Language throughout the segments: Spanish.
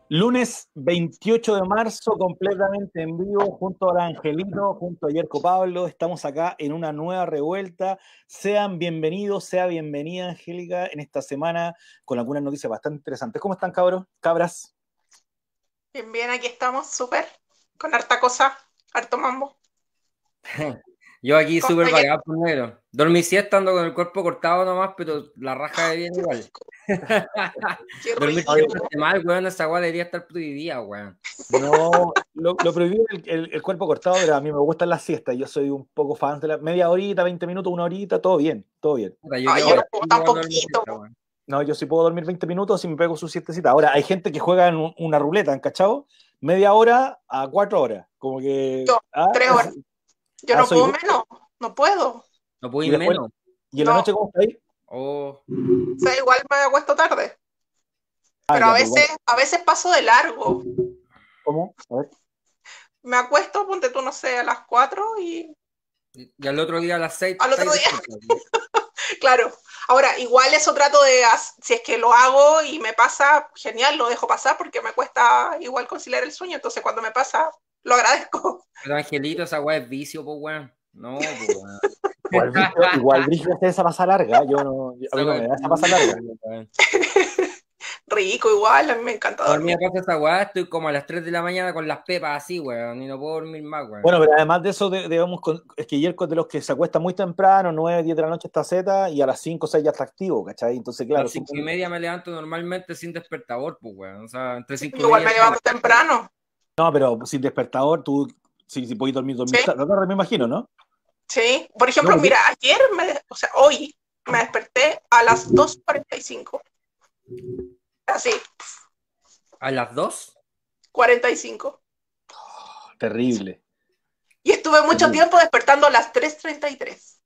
Lunes 28 de marzo, completamente en vivo, junto a Angelito, junto a Yerko Pablo. Estamos acá en una nueva revuelta. Sean bienvenidos, sea bienvenida, Angélica, en esta semana con algunas noticias bastante interesantes. ¿Cómo están, cabros? Cabras. Bien, bien, aquí estamos, súper, con harta cosa, harto mambo. Yo aquí ¿Cómo súper está variado, por negro. Dormí siesta, ando con el cuerpo cortado nomás, pero la raja de bien Qué igual. rico, qué Dormir rico. siesta hace mal, weón, esa weá debería estar prohibida, weón. No, lo prohibido el cuerpo cortado, pero a mí me gustan las siestas. Yo soy un poco fan de la media horita, 20 minutos, una horita, todo bien, todo bien. Puta, yo Ay, quedo yo no Ahora, puedo vestido tan cuando duermo poquito. siesta, weón. no, yo sí puedo dormir 20 minutos y me pego su siestecita. Ahora, hay gente que juega en una ruleta, ¿han cachado? Media hora a 4 horas. Como que. Yo, 3 horas. Yo no Soy puedo vos. menos, no puedo. No puedo Y ir después, menos. y en la No, noche, ¿cómo estáis? Oh, o sea, igual me acuesto tarde, Ah, pero ya, pero igual. a veces paso de largo. ¿Cómo? A ver. Me acuesto, ponte tú, no sé, a las 4 y y al otro día a las 6 al otro estáis día, despiertos. claro. Ahora, igual eso trato de, si es que lo hago y me pasa, genial, lo dejo pasar porque me cuesta igual conciliar el sueño, entonces cuando me pasa, lo agradezco. Pero Angelito, esa weá es vicio, pues, weón. No, pues, weón. Igual Brígido hace esa pasa larga. A Esa mí no weá me es da esa pasa larga. vicio, weón. Rico igual, a mí me encanta A mí me dormir. pasa esa weá, estoy como a las 3 de la mañana con las pepas así, weón, y no puedo dormir más, weón. Bueno, pero además de eso, digamos, es que Yerko es de los que se acuesta muy temprano, 9, 10 de la noche está Z, y a las 5 o 6 ya está activo, ¿cachai? Entonces, A claro, las 5:30 me levanto normalmente sin despertador, pues, weón. O sea, entre Sí, 5:30 igual y me 6. levanto temprano. no, pero sin despertador, tú, si podés Sí, dormir tarde, me imagino, ¿no? sí. Por No, ejemplo, porque mira, o sea, hoy me desperté a las 2:45. Así, ¿A las 2? 45. terrible. Y estuve mucho Terrible. tiempo despertando a las 3:33.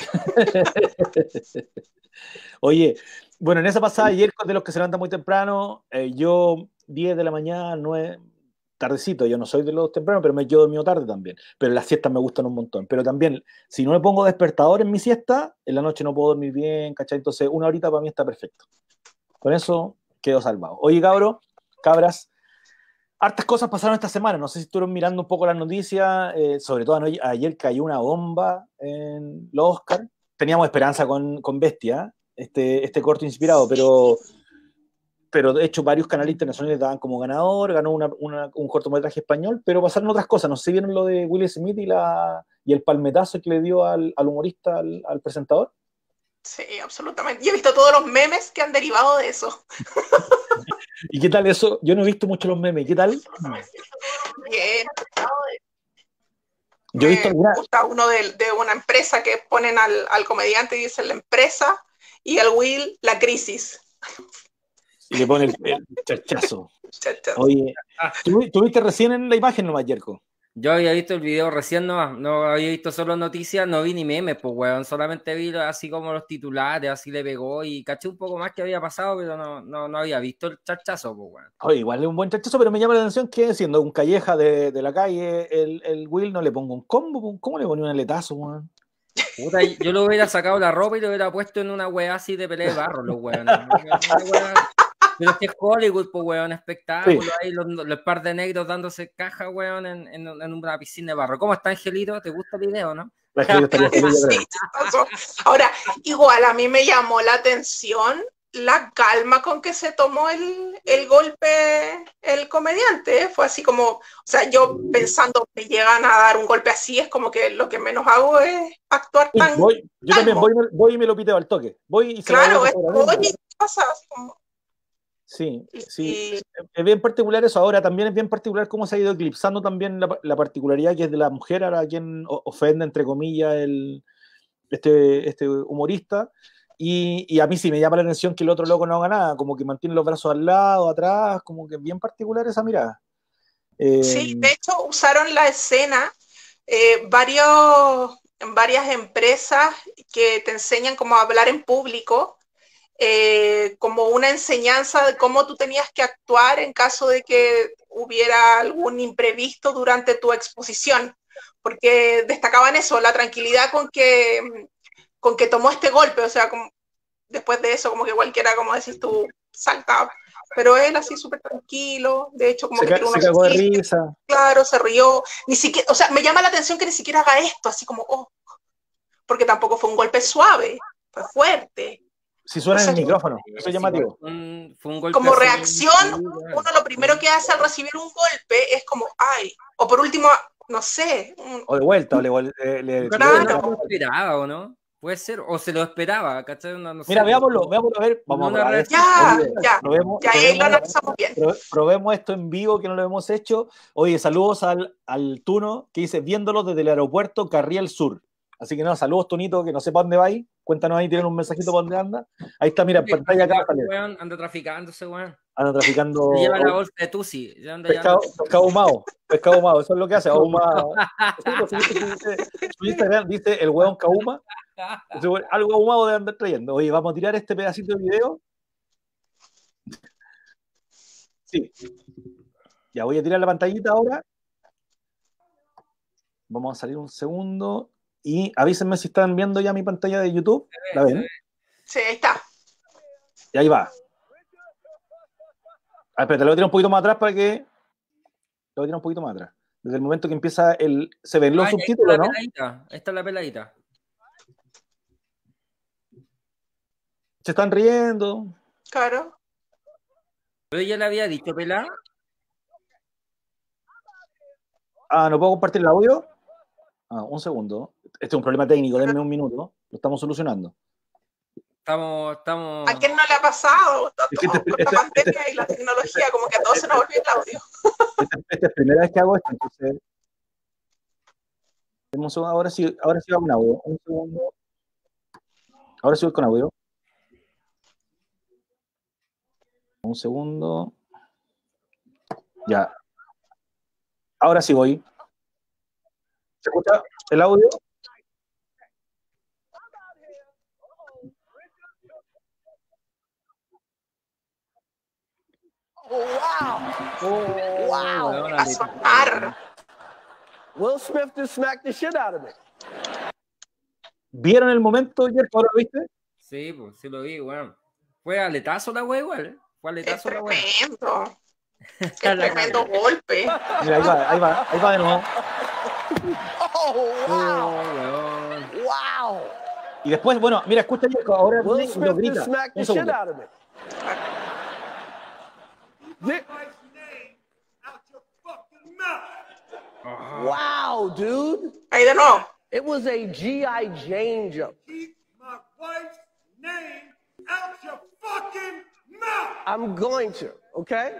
Oye, bueno, en esa pasada ayer de los que se levantan muy temprano, yo 10 de la mañana, 9, tardecito, yo no soy de los tempranos, pero me quedo dormido tarde también. Pero las siestas me gustan un montón. Pero también, si no me pongo despertador en mi siesta, en la noche no puedo dormir bien, ¿cachai? Entonces, una horita para mí está perfecto. Con eso quedo salvado. Oye, cabras, hartas cosas pasaron esta semana. No sé si estuvieron mirando un poco las noticias, sobre todo ayer cayó una bomba en los Oscars. Teníamos esperanza con Bestia, este corto inspirado, Sí. pero de hecho varios canales internacionales daban como ganador, ganó un cortometraje español, pero pasaron otras cosas. No sé si vieron lo de Will Smith y el palmetazo que le dio al humorista, al presentador. Sí, absolutamente. Y he visto todos los memes que han derivado de eso. ¿Y qué tal eso? Yo no he visto mucho los memes. ¿Qué tal? Bien. Yo he visto Me alguna. gusta uno de una empresa que ponen al comediante y dicen la empresa y al Will la crisis. Y le pone el chachazo. Chachas. Oye, ¿tú viste recién en la imagen nomás, Yerko? Yo había visto el video recién nomás, no había visto solo noticias, no vi ni memes, pues, weón. Solamente vi así como los titulares, así le pegó y caché un poco más que había pasado, pero no había visto el chachazo, pues, weón. Oye, igual es un buen chachazo, pero me llama la atención que siendo un calleja de la calle, el Will no le pongo un combo. ¿Cómo le ponía un aletazo, weón? Puta, yo lo hubiera sacado la ropa y lo hubiera puesto en una weá así de pelea de barro, los weones. Una weá. Pero es que es Hollywood, pues, weón, Sí, espectáculo. Ahí los par de negros dándose caja, weón, en una piscina de barro. ¿Cómo está, Angelito? ¿Te gusta el video, no? la gente estaría feliz, yo Sí, creo. chistoso. Ahora, igual a mí me llamó la atención la calma con que se tomó el golpe el comediante. Fue así como, o sea, yo pensando que llegan a dar un golpe así, es como que lo que menos hago es actuar Sí, tan yo también calmo. voy y me lo piteo al toque. Voy y se lo hago Claro, es como, oye, seguramente. ¿qué pasa? Así como, Sí, sí. y, Es bien particular eso. Ahora también es bien particular cómo se ha ido eclipsando también la particularidad que es de la mujer, ahora quien ofende, entre comillas, este humorista. Y a mí sí me llama la atención que el otro loco no haga nada, como que mantiene los brazos al lado, atrás, como que es bien particular esa mirada. Eh, sí, de hecho usaron la escena varias empresas que te enseñan cómo hablar en público, como una enseñanza de cómo tú tenías que actuar en caso de que hubiera algún imprevisto durante tu exposición, porque destacaban eso, la tranquilidad con que tomó este golpe, o sea, como, después de eso, como que cualquiera, como decís tú, salta. pero él así súper tranquilo, de hecho como Se que tiró unos cagó de chistes, risa. claro, se rió, ni siquiera, o sea, me llama la atención que ni siquiera haga esto, así como, oh, porque tampoco fue un golpe suave, fue fuerte. Si suena en el Entonces, micrófono, eso es llamativo. Fue un golpe como así, reacción, sí, weón. uno lo primero que hace al recibir un golpe es como, ay, o por último, no sé. O de vuelta, o le Claro. No se lo esperaba, ¿o no? Puede ser, o se lo esperaba, ¿cachai? No sé. Mira, veámoslo, a ver, vamos a Una probar esto. reacción. Ya, ahí lo analizamos bien. Probemos esto en vivo, que no lo hemos hecho. Oye, saludos al Tuno, que dice, viéndolo desde el aeropuerto Carriel Sur. Así que no, saludos, Tunito, que no sé para dónde va ahí. Cuéntanos ahí, tienen un mensajito para dónde anda. Ahí está, mira, en pantalla acá. Weón, anda traficándose, weón. Anda traficando. Se lleva la bolsa de Tusi. Pescado ahumado. Pescado ahumado, eso es lo que hace, ahumado. Su Instagram dice el hueón Kauma. Algo ahumado debe andar trayendo. Oye, vamos a tirar este pedacito de video. Sí. Ya voy a tirar la pantallita ahora. Vamos a salir un segundo. Y avísenme si están viendo ya mi pantalla de YouTube. ¿La ven? Sí, ahí está. Y ahí va. Espérate, lo voy a tirar un poquito más atrás para que. Lo voy a tirar un poquito más atrás. Desde el momento que empieza el. Se ven los subtítulos, ¿no? Esta es la peladita. Se están riendo. Claro. Pero ya le había dicho pelada. ¿No puedo compartir el audio? Un segundo. Este es un problema técnico, denme un minuto. Lo estamos solucionando. Estamos... ¿A quién no le ha pasado? La pandemia y la tecnología, como que a todos se nos olvida el audio. Esta es la primera vez que hago esto, entonces. Ahora sí va con audio. Un segundo. Ahora sí voy con audio. Un segundo. Ya. Ahora sí voy. ¿Se escucha el audio? ¡Wow! A sonar. Will Smith just smacked the shit out of me. ¿Vieron el momento, Jeff? ¿Ahora lo viste? Sí, pues sí lo vi, weón. Fue aletazo la wea igual, ¿eh? Fue aletazo la wea. Tremendo. Es tremendo golpe. Mira, ahí va de nuevo. Wow. Y después, bueno, mira, escucha, ahora Will lo Smith grita. just smacked the Un shit segundo. out of me. Wow, dude. Ahí de nuevo. It was a G.I. Jane jump. Keep my wife's name out your fucking mouth. I'm going to, okay?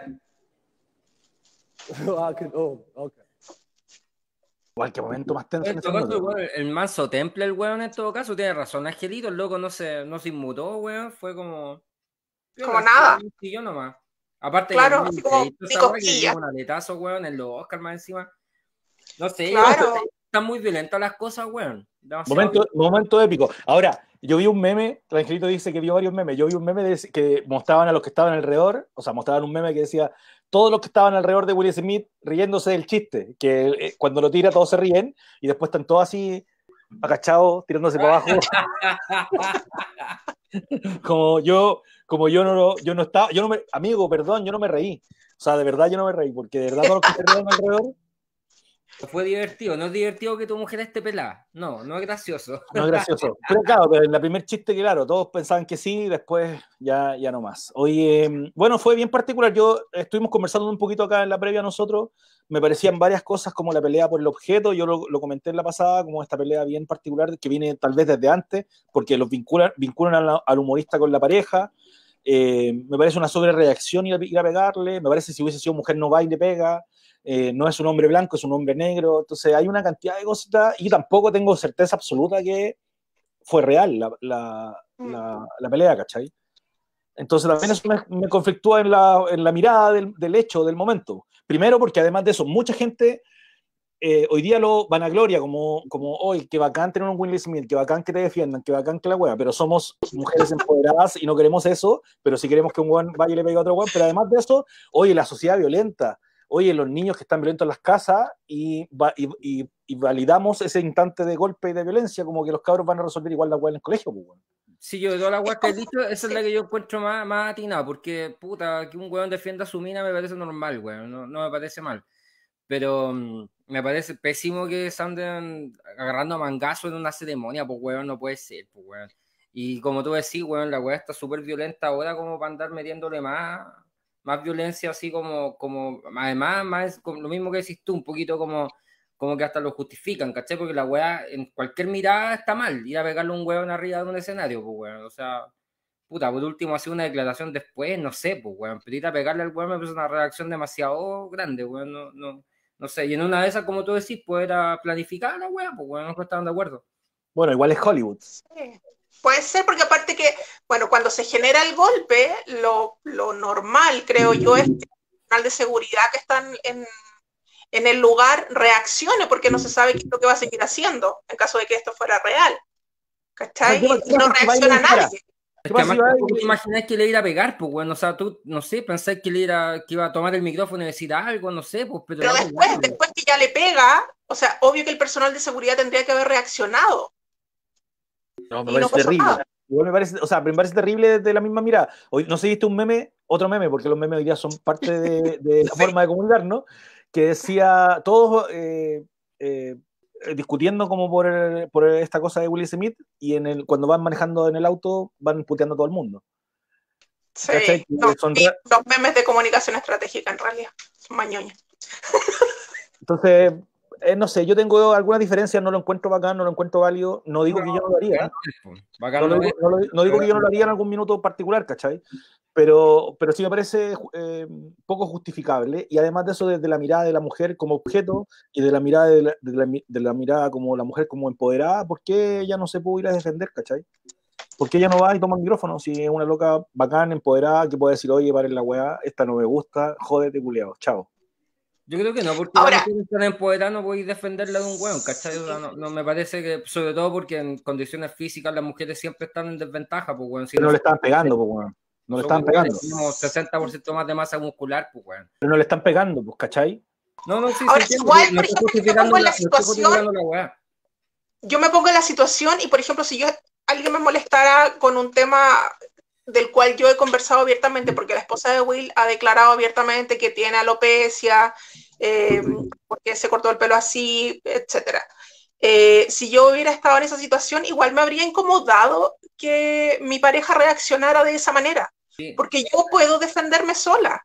Okay. Igual, qué momento más tenso en En ese todo caso, momento. weón, el manso temple, el weón, en todo caso, tiene razón. Angelito, el loco no se inmutó, weón. Fue como. Como nada. Y yo nomás. Aparte, claro, así como ni cosquilla. Un aletazo, weón, en los Oscar más encima. No sé, claro. Están muy violentas las cosas, weón. Momento épico. Ahora, yo vi un meme, el Angelito dice que vio varios memes. Yo vi un meme que mostraban a los que estaban alrededor, o sea, mostraban un meme que decía todos los que estaban alrededor de Will Smith riéndose del chiste, que cuando lo tira todos se ríen y después están todos así agachados, tirándose para abajo. como yo no estaba, amigo, perdón, yo no me reí. O sea, de verdad yo no me reí, porque de verdad todos los que se ríen alrededor. Fue divertido, no es divertido que tu mujer esté pelada. No es gracioso. No es gracioso. Pero claro, pero en la primer chiste, claro, todos pensaban que sí, después ya no más. Oye, bueno, fue bien particular. Estuvimos conversando un poquito acá en la previa nosotros. Me parecían varias cosas como la pelea por el objeto. Yo lo comenté en la pasada, como esta pelea bien particular que viene tal vez desde antes, porque los vinculan al humorista con la pareja. Me parece una sobrereacción ir a pegarle. Me parece que si hubiese sido mujer no va y le pega. No es un hombre blanco, es un hombre negro. Entonces hay una cantidad de cositas y tampoco tengo certeza absoluta que fue real la pelea, ¿cachai? Entonces también eso me conflictúa en la mirada del hecho, del momento. Primero porque además de eso, mucha gente hoy día lo vanagloria como hoy, qué bacán tener un Will Smith, qué bacán que te defiendan, qué bacán que la wea, pero somos mujeres empoderadas y no queremos eso, pero sí queremos que un weón vaya y le pegue a otro weón. Pero además de eso, oye, la sociedad violenta, oye, los niños que están violentos en las casas y validamos ese instante de golpe y de violencia como que los cabros van a resolver igual la weá en el colegio, pues, bueno. Sí, yo de todas las weas que he dicho, esa es la que yo encuentro más atinada, porque, puta, que un weón defienda a su mina me parece normal, weón, no me parece mal. Pero me parece pésimo que se anden agarrando a mangazo en una ceremonia, pues, weón, no puede ser, pues, weón. Y como tú decís, weón, la weá está súper violenta ahora como para andar metiéndole más violencia, así como además, más como lo mismo que decís tú, un poquito como que hasta lo justifican, ¿cachai? Porque la weá en cualquier mirada está mal, ir a pegarle un weón arriba de un escenario, pues, weón, o sea, puta, por último hacer una declaración después, no sé, pues, weón, pero ir a pegarle al weón me parece una reacción demasiado grande, weón, no sé, y en una de esas, como tú decís, pues era planificar la weá, pues, weón, no estaban de acuerdo. Bueno, igual es Hollywood. Sí. Puede ser, porque aparte que, bueno, cuando se genera el golpe, lo normal, creo yo, es que el personal de seguridad que están en el lugar reaccione, porque no se sabe qué es lo que va a seguir haciendo en caso de que esto fuera real. ¿Cachai? Y no reacciona nadie. Es que además tampoco te imagináis que le iba a pegar, pues, bueno, o sea, tú, no sé, pensáis que que iba a tomar el micrófono y decir algo, no sé, pues, pero después que ya le pega, o sea, obvio que el personal de seguridad tendría que haber reaccionado. No, me parece terrible. Igual me parece, o sea, me parece terrible desde la misma mirada. Hoy, no sé si viste un meme, otro meme, porque los memes hoy día son parte de la forma de comunicar, ¿no? Que decía, todos discutiendo como por esta cosa de Will Smith, y cuando van manejando en el auto van puteando a todo el mundo. Sí, los memes de comunicación estratégica en realidad, son mañoños. Entonces, no sé, yo tengo algunas diferencias, no lo encuentro bacán, no lo encuentro válido, no digo que yo no lo haría, no digo que yo no lo haría en algún minuto particular, ¿cachai? Pero sí me parece poco justificable, y además de eso, desde la mirada de la mujer como objeto y de la mirada de la mirada como la mujer como empoderada, ¿por qué ella no se puede ir a defender, ¿cachai? ¿Por qué ella no va y toma el micrófono? Si es una loca bacán, empoderada, que puede decir, oye, paren la weá, esta no me gusta, jódete, culiao, chao. Yo creo que no, porque ahora, la mujer tan empoderada no podéis defenderla de un hueón, ¿cachai? O sea, no me parece que, sobre todo porque en condiciones físicas las mujeres siempre están en desventaja, pues, weón. Si pero no le están pegando, pues, weón. No le están pegando. Tenemos 60% más de masa muscular, pues, weón. Pero no le están pegando, pues, ¿cachai? No, sí, ahora, igual, por ejemplo, yo me pongo en la situación, yo me pongo en la situación y, por ejemplo, si alguien me molestara con un tema del cual yo he conversado abiertamente, porque la esposa de Will ha declarado abiertamente que tiene alopecia, porque se cortó el pelo así, etcétera. Si yo hubiera estado en esa situación, igual me habría incomodado que mi pareja reaccionara de esa manera, sí, porque yo puedo defenderme sola.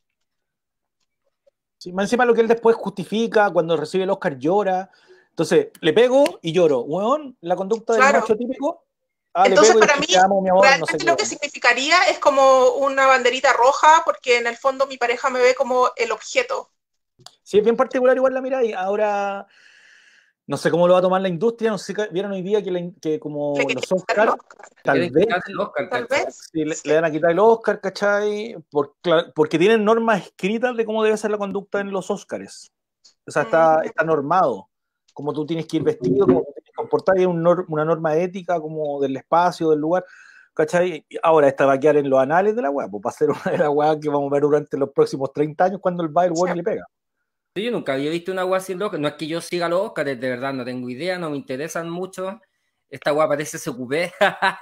Sí, más encima lo que él después justifica, cuando recibe el Oscar llora. Entonces, le pego y lloro. Weón, la conducta del macho típico. Entonces, para mí, realmente lo que significaría es como una banderita roja, porque en el fondo mi pareja me ve como el objeto. Sí, es bien particular igual la mirada, y ahora no sé cómo lo va a tomar la industria, no sé si vieron hoy día que como los Oscar, tal vez le van a quitar el Oscar, ¿cachai? Porque tienen normas escritas de cómo debe ser la conducta en los Oscars. O sea, está normado. Como tú tienes que ir vestido, como tú tienes que comportar, hay una norma ética como del espacio, del lugar, ¿cachai? Ahora esta va a quedar en los anales de la weá, pues va a ser una de las weas que vamos a ver durante los próximos 30 años cuando el Bayer le pega. Sí, yo nunca había visto una weá sin Oscar, no es que yo siga los Oscars, de verdad, no tengo idea, no me interesan mucho. Esta weá parece SQP.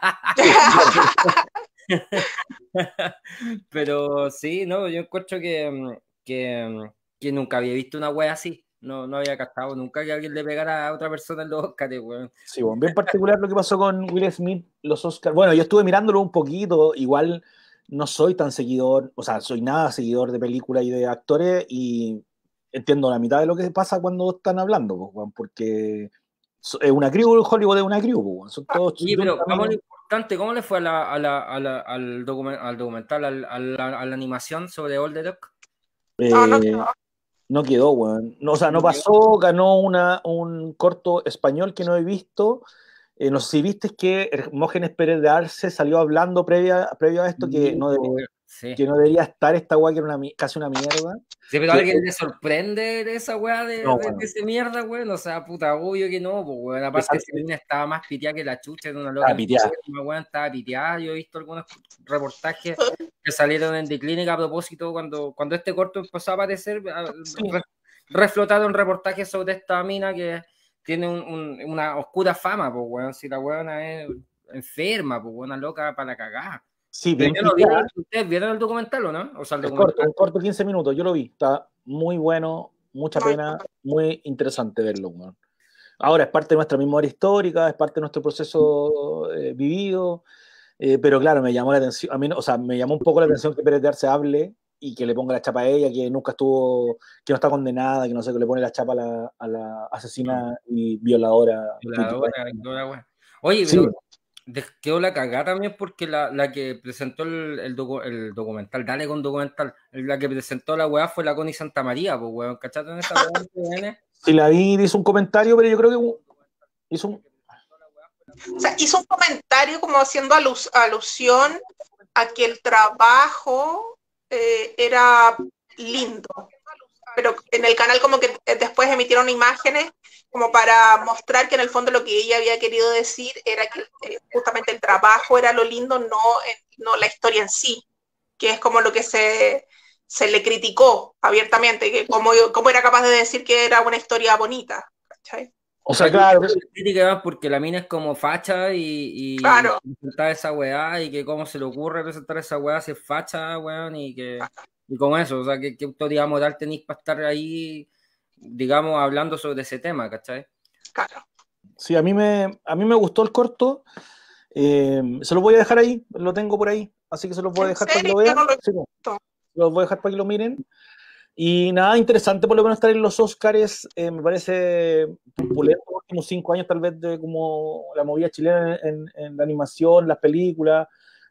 Pero sí, no, yo encuentro que nunca había visto una weá así. No había captado nunca que alguien le pegara a otra persona en los Oscars, weón. Sí, bueno, bien particular lo que pasó con Will Smith, los Oscars. Bueno, yo estuve mirándolo un poquito, igual no soy tan seguidor, o sea, soy nada seguidor de películas y de actores, y entiendo la mitad de lo que pasa cuando están hablando, pues, porque es una crew, Hollywood es una crew, pues, son todos chicos. Sí, pero vamos a lo importante, ¿cómo le fue al documental, a la animación sobre All the Duck? No quedó, weón. No, o sea, no pasó, ganó un corto español que no he visto. No sé si viste que Hermógenes Pérez de Arce salió hablando previo a esto que no debería estar esta weá, que era casi una mierda. Sí, pero a alguien le sorprende esa weá de esa mierda, weón. O sea, puta, obvio que no, pues, weón. Aparte, Selena estaba más piteada que la chucha de una loca. Estaba piteada. Yo he visto algunos reportajes que salieron en The Clinic a propósito cuando este corto empezó a aparecer. Reflotaron reportajes sobre esta mina que tiene una oscura fama, pues, weón. Si la weona es enferma, pues una loca para la cagada. Sí, Pero bien yo lo vi, picada. ¿ustedes vieron el documental o no? O sea, el Es corto, documental. un corto 15 minutos, yo lo vi, está muy bueno, mucha pena, muy interesante verlo, weón. Ahora es parte de nuestra memoria histórica, es parte de nuestro proceso vivido, pero claro, me llamó la atención, a mí, o sea, me llamó un poco la atención que Pérez de Arce hable y que le ponga la chapa a ella, que nunca estuvo, que no está condenada, que no sé, que le pone la chapa a la asesina y violadora. Oye, Sí. pero quedó la cagada también porque la que presentó el documental, dale con documental, la que presentó la weá fue la Connie Santamaría, pues weón, ¿cachate en esa weá que viene? Si la vi, hizo un comentario, pero yo creo que hizo un... O sea, hizo un comentario como haciendo alusión a que el trabajo era lindo, pero en el canal como que después emitieron imágenes como para mostrar que en el fondo lo que ella había querido decir era que justamente el trabajo era lo lindo, no la historia en sí, que es como lo que se le criticó abiertamente, que cómo era capaz de decir que era una historia bonita, ¿cachai? O sea, claro. Crítica porque la mina es como facha y claro. presentar esa weá y que cómo se le ocurre presentar esa weá si es facha, weón, y con eso, o sea, ¿qué autoridad moral tenéis para estar ahí, digamos, hablando sobre ese tema, ¿cachai? Claro. Sí, a mí me gustó el corto, se lo voy a dejar ahí, lo tengo por ahí, así que se los voy a dejar para que lo vean. Sí, los voy a dejar para que lo miren. Y nada, interesante por lo menos estar en los Oscars, me parece populento los últimos 5 años tal vez de como la movida chilena en la animación, las películas,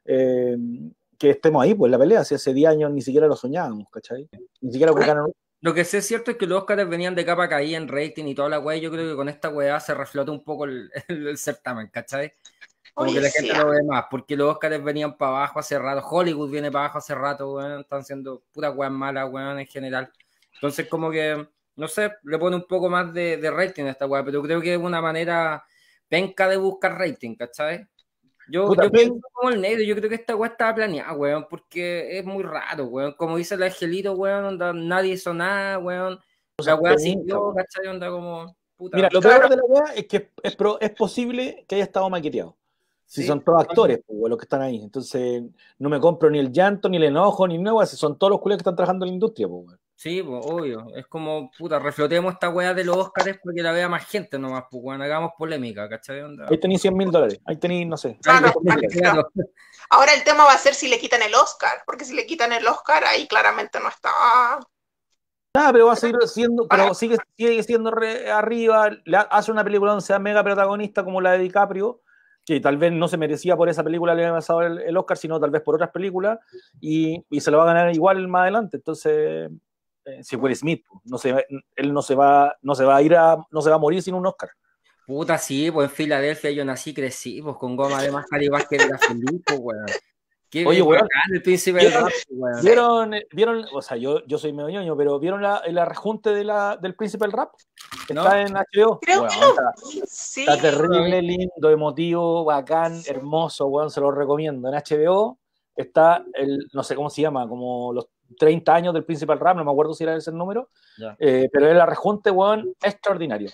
que estemos ahí, pues la pelea, si hace 10 años ni siquiera lo soñábamos, ¿cachai? Ni siquiera buscaron... Lo que sí es cierto es que los Oscars venían de capa caída en rating y toda la weá, yo creo que con esta weá se reflota un poco el certamen, ¿cachai? Como que la gente lo ve más, porque los Oscars venían para abajo hace rato, Hollywood viene para abajo hace rato, weón, están siendo puras weas malas, weón, en general. Entonces, como que, no sé, le pone un poco más de rating a esta wea, pero creo que es una manera penca de buscar rating, ¿cachai? Yo pienso como el negro, yo creo que esta wea estaba planeada, weón, porque es muy raro, weón. Como dice el Angelito, weón, onda, nadie hizo nada, weón. La wea siguió, ¿cachai? Onda como, puta. Mira, lo peor de la wea es que es posible que haya estado maqueteado. Si sí, son todos actores, pues, los que están ahí. Entonces, no me compro ni el llanto, ni el enojo, ni nada. Son todos los culiados que están trabajando en la industria, pues. Sí, pues, obvio. Es como, puta, reflotemos esta weá de los Oscars porque la vea más gente nomás, pues, bueno, hagamos polémica, ¿cachai? Onda. Ahí tenéis $100,000. Ahí tenéis, no sé. Claro. Ahora el tema va a ser si le quitan el Oscar, porque si le quitan el Oscar, ahí claramente no está... Nada, pero va a seguir siendo, pero sigue siendo arriba, hace una película donde sea mega protagonista como la de DiCaprio, que tal vez no se merecía por esa película le había pasado el Oscar, sino tal vez por otras películas, y se lo va a ganar igual más adelante. Entonces, si Will Smith, él no se va a morir sin un Oscar. Puta, sí, pues en Filadelfia yo nací, crecí, pues con goma de mascar igual que de la Felipe, weón. Oye, weón, el príncipe del rap, weón. ¿Vieron, o sea, yo soy medio ñoño, pero ¿vieron el rejunte del príncipe del rap? Está en HBO. Creo weón, que lo sí. Está terrible, lindo, emotivo, bacán, hermoso, weón, se lo recomiendo. En HBO está no sé cómo se llama, como los 30 años del príncipe del rap, no me acuerdo si era ese el número, pero es la rejunte, weón, extraordinario.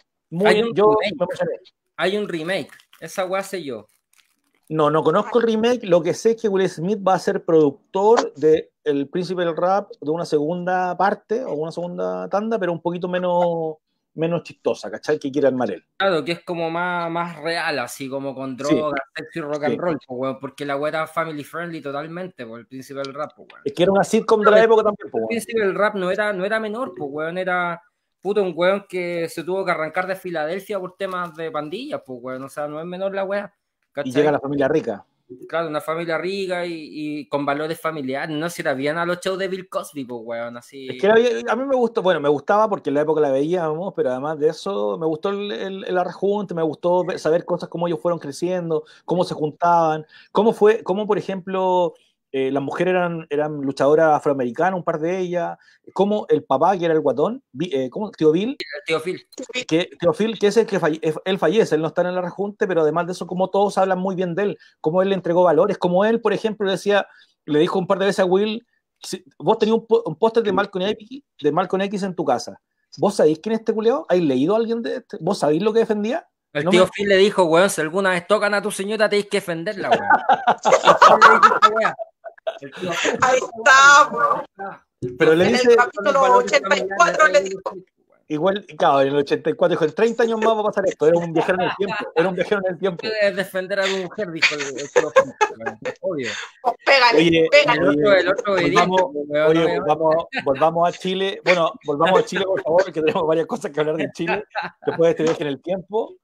Hay un remake, esa weá sé yo. No conozco el remake, lo que sé es que Will Smith va a ser productor de El Príncipe del Rap, de una segunda parte o una segunda tanda, pero un poquito menos chistosa, ¿cachai? Que quiere armar él. Claro, que es como más real, así como con drogas, sexo y rock and roll, porque la weá era family friendly totalmente, por El Príncipe del Rap, es que era una sitcom de la época también, El Príncipe del Rap no era menor, pues weón, era un weón que se tuvo que arrancar de Filadelfia por temas de pandillas, pues weón, o sea, no es menor la weá. ¿Cachai? Y llega la familia rica. Claro, una familia rica y con valores familiares, no se la veían a los shows de Bill Cosby, pues weón, así. Es que a mí me gustaba porque en la época la veíamos, pero además de eso me gustó el arrejunte, me gustó saber cosas como ellos fueron creciendo, cómo se juntaban, cómo por ejemplo las mujeres eran luchadoras afroamericanas, un par de ellas, como el papá que era el guatón, Tío Bill, Tío Phil, que es el que él fallece, él no está en el rejunte, pero además de eso, como todos hablan muy bien de él, como él le entregó valores, como él, por ejemplo, le dijo un par de veces a Will, vos tenías un póster de Malcolm X en tu casa, ¿vos sabéis quién es este culiao? ¿Has leído a alguien de este? ¿Vos sabéis lo que defendía? El No tío me- Phil le dijo, weón, si alguna vez tocan a tu señora, tenéis que defenderla, weón. El tío Phil le dijo esa weá. El tío Phil Ahí dijo esa weá. está, Pero le en el dice, Son los capítulo valores familiares 84 de le Will dijo. Smith, weón. igual, claro, en el 84 dijo, en 30 años más va a pasar esto. Era un viajero en el tiempo. Era un viajero en el tiempo. Puedes defender a tu mujer, dijo el tío Phil, weón. Obvio. Pues pégale, Oye, pégale. El otro obediente, weón, oye, no me- volvamos a Chile. Bueno, volvamos a Chile, por favor, que tenemos varias cosas que hablar de Chile después de este viaje en el tiempo.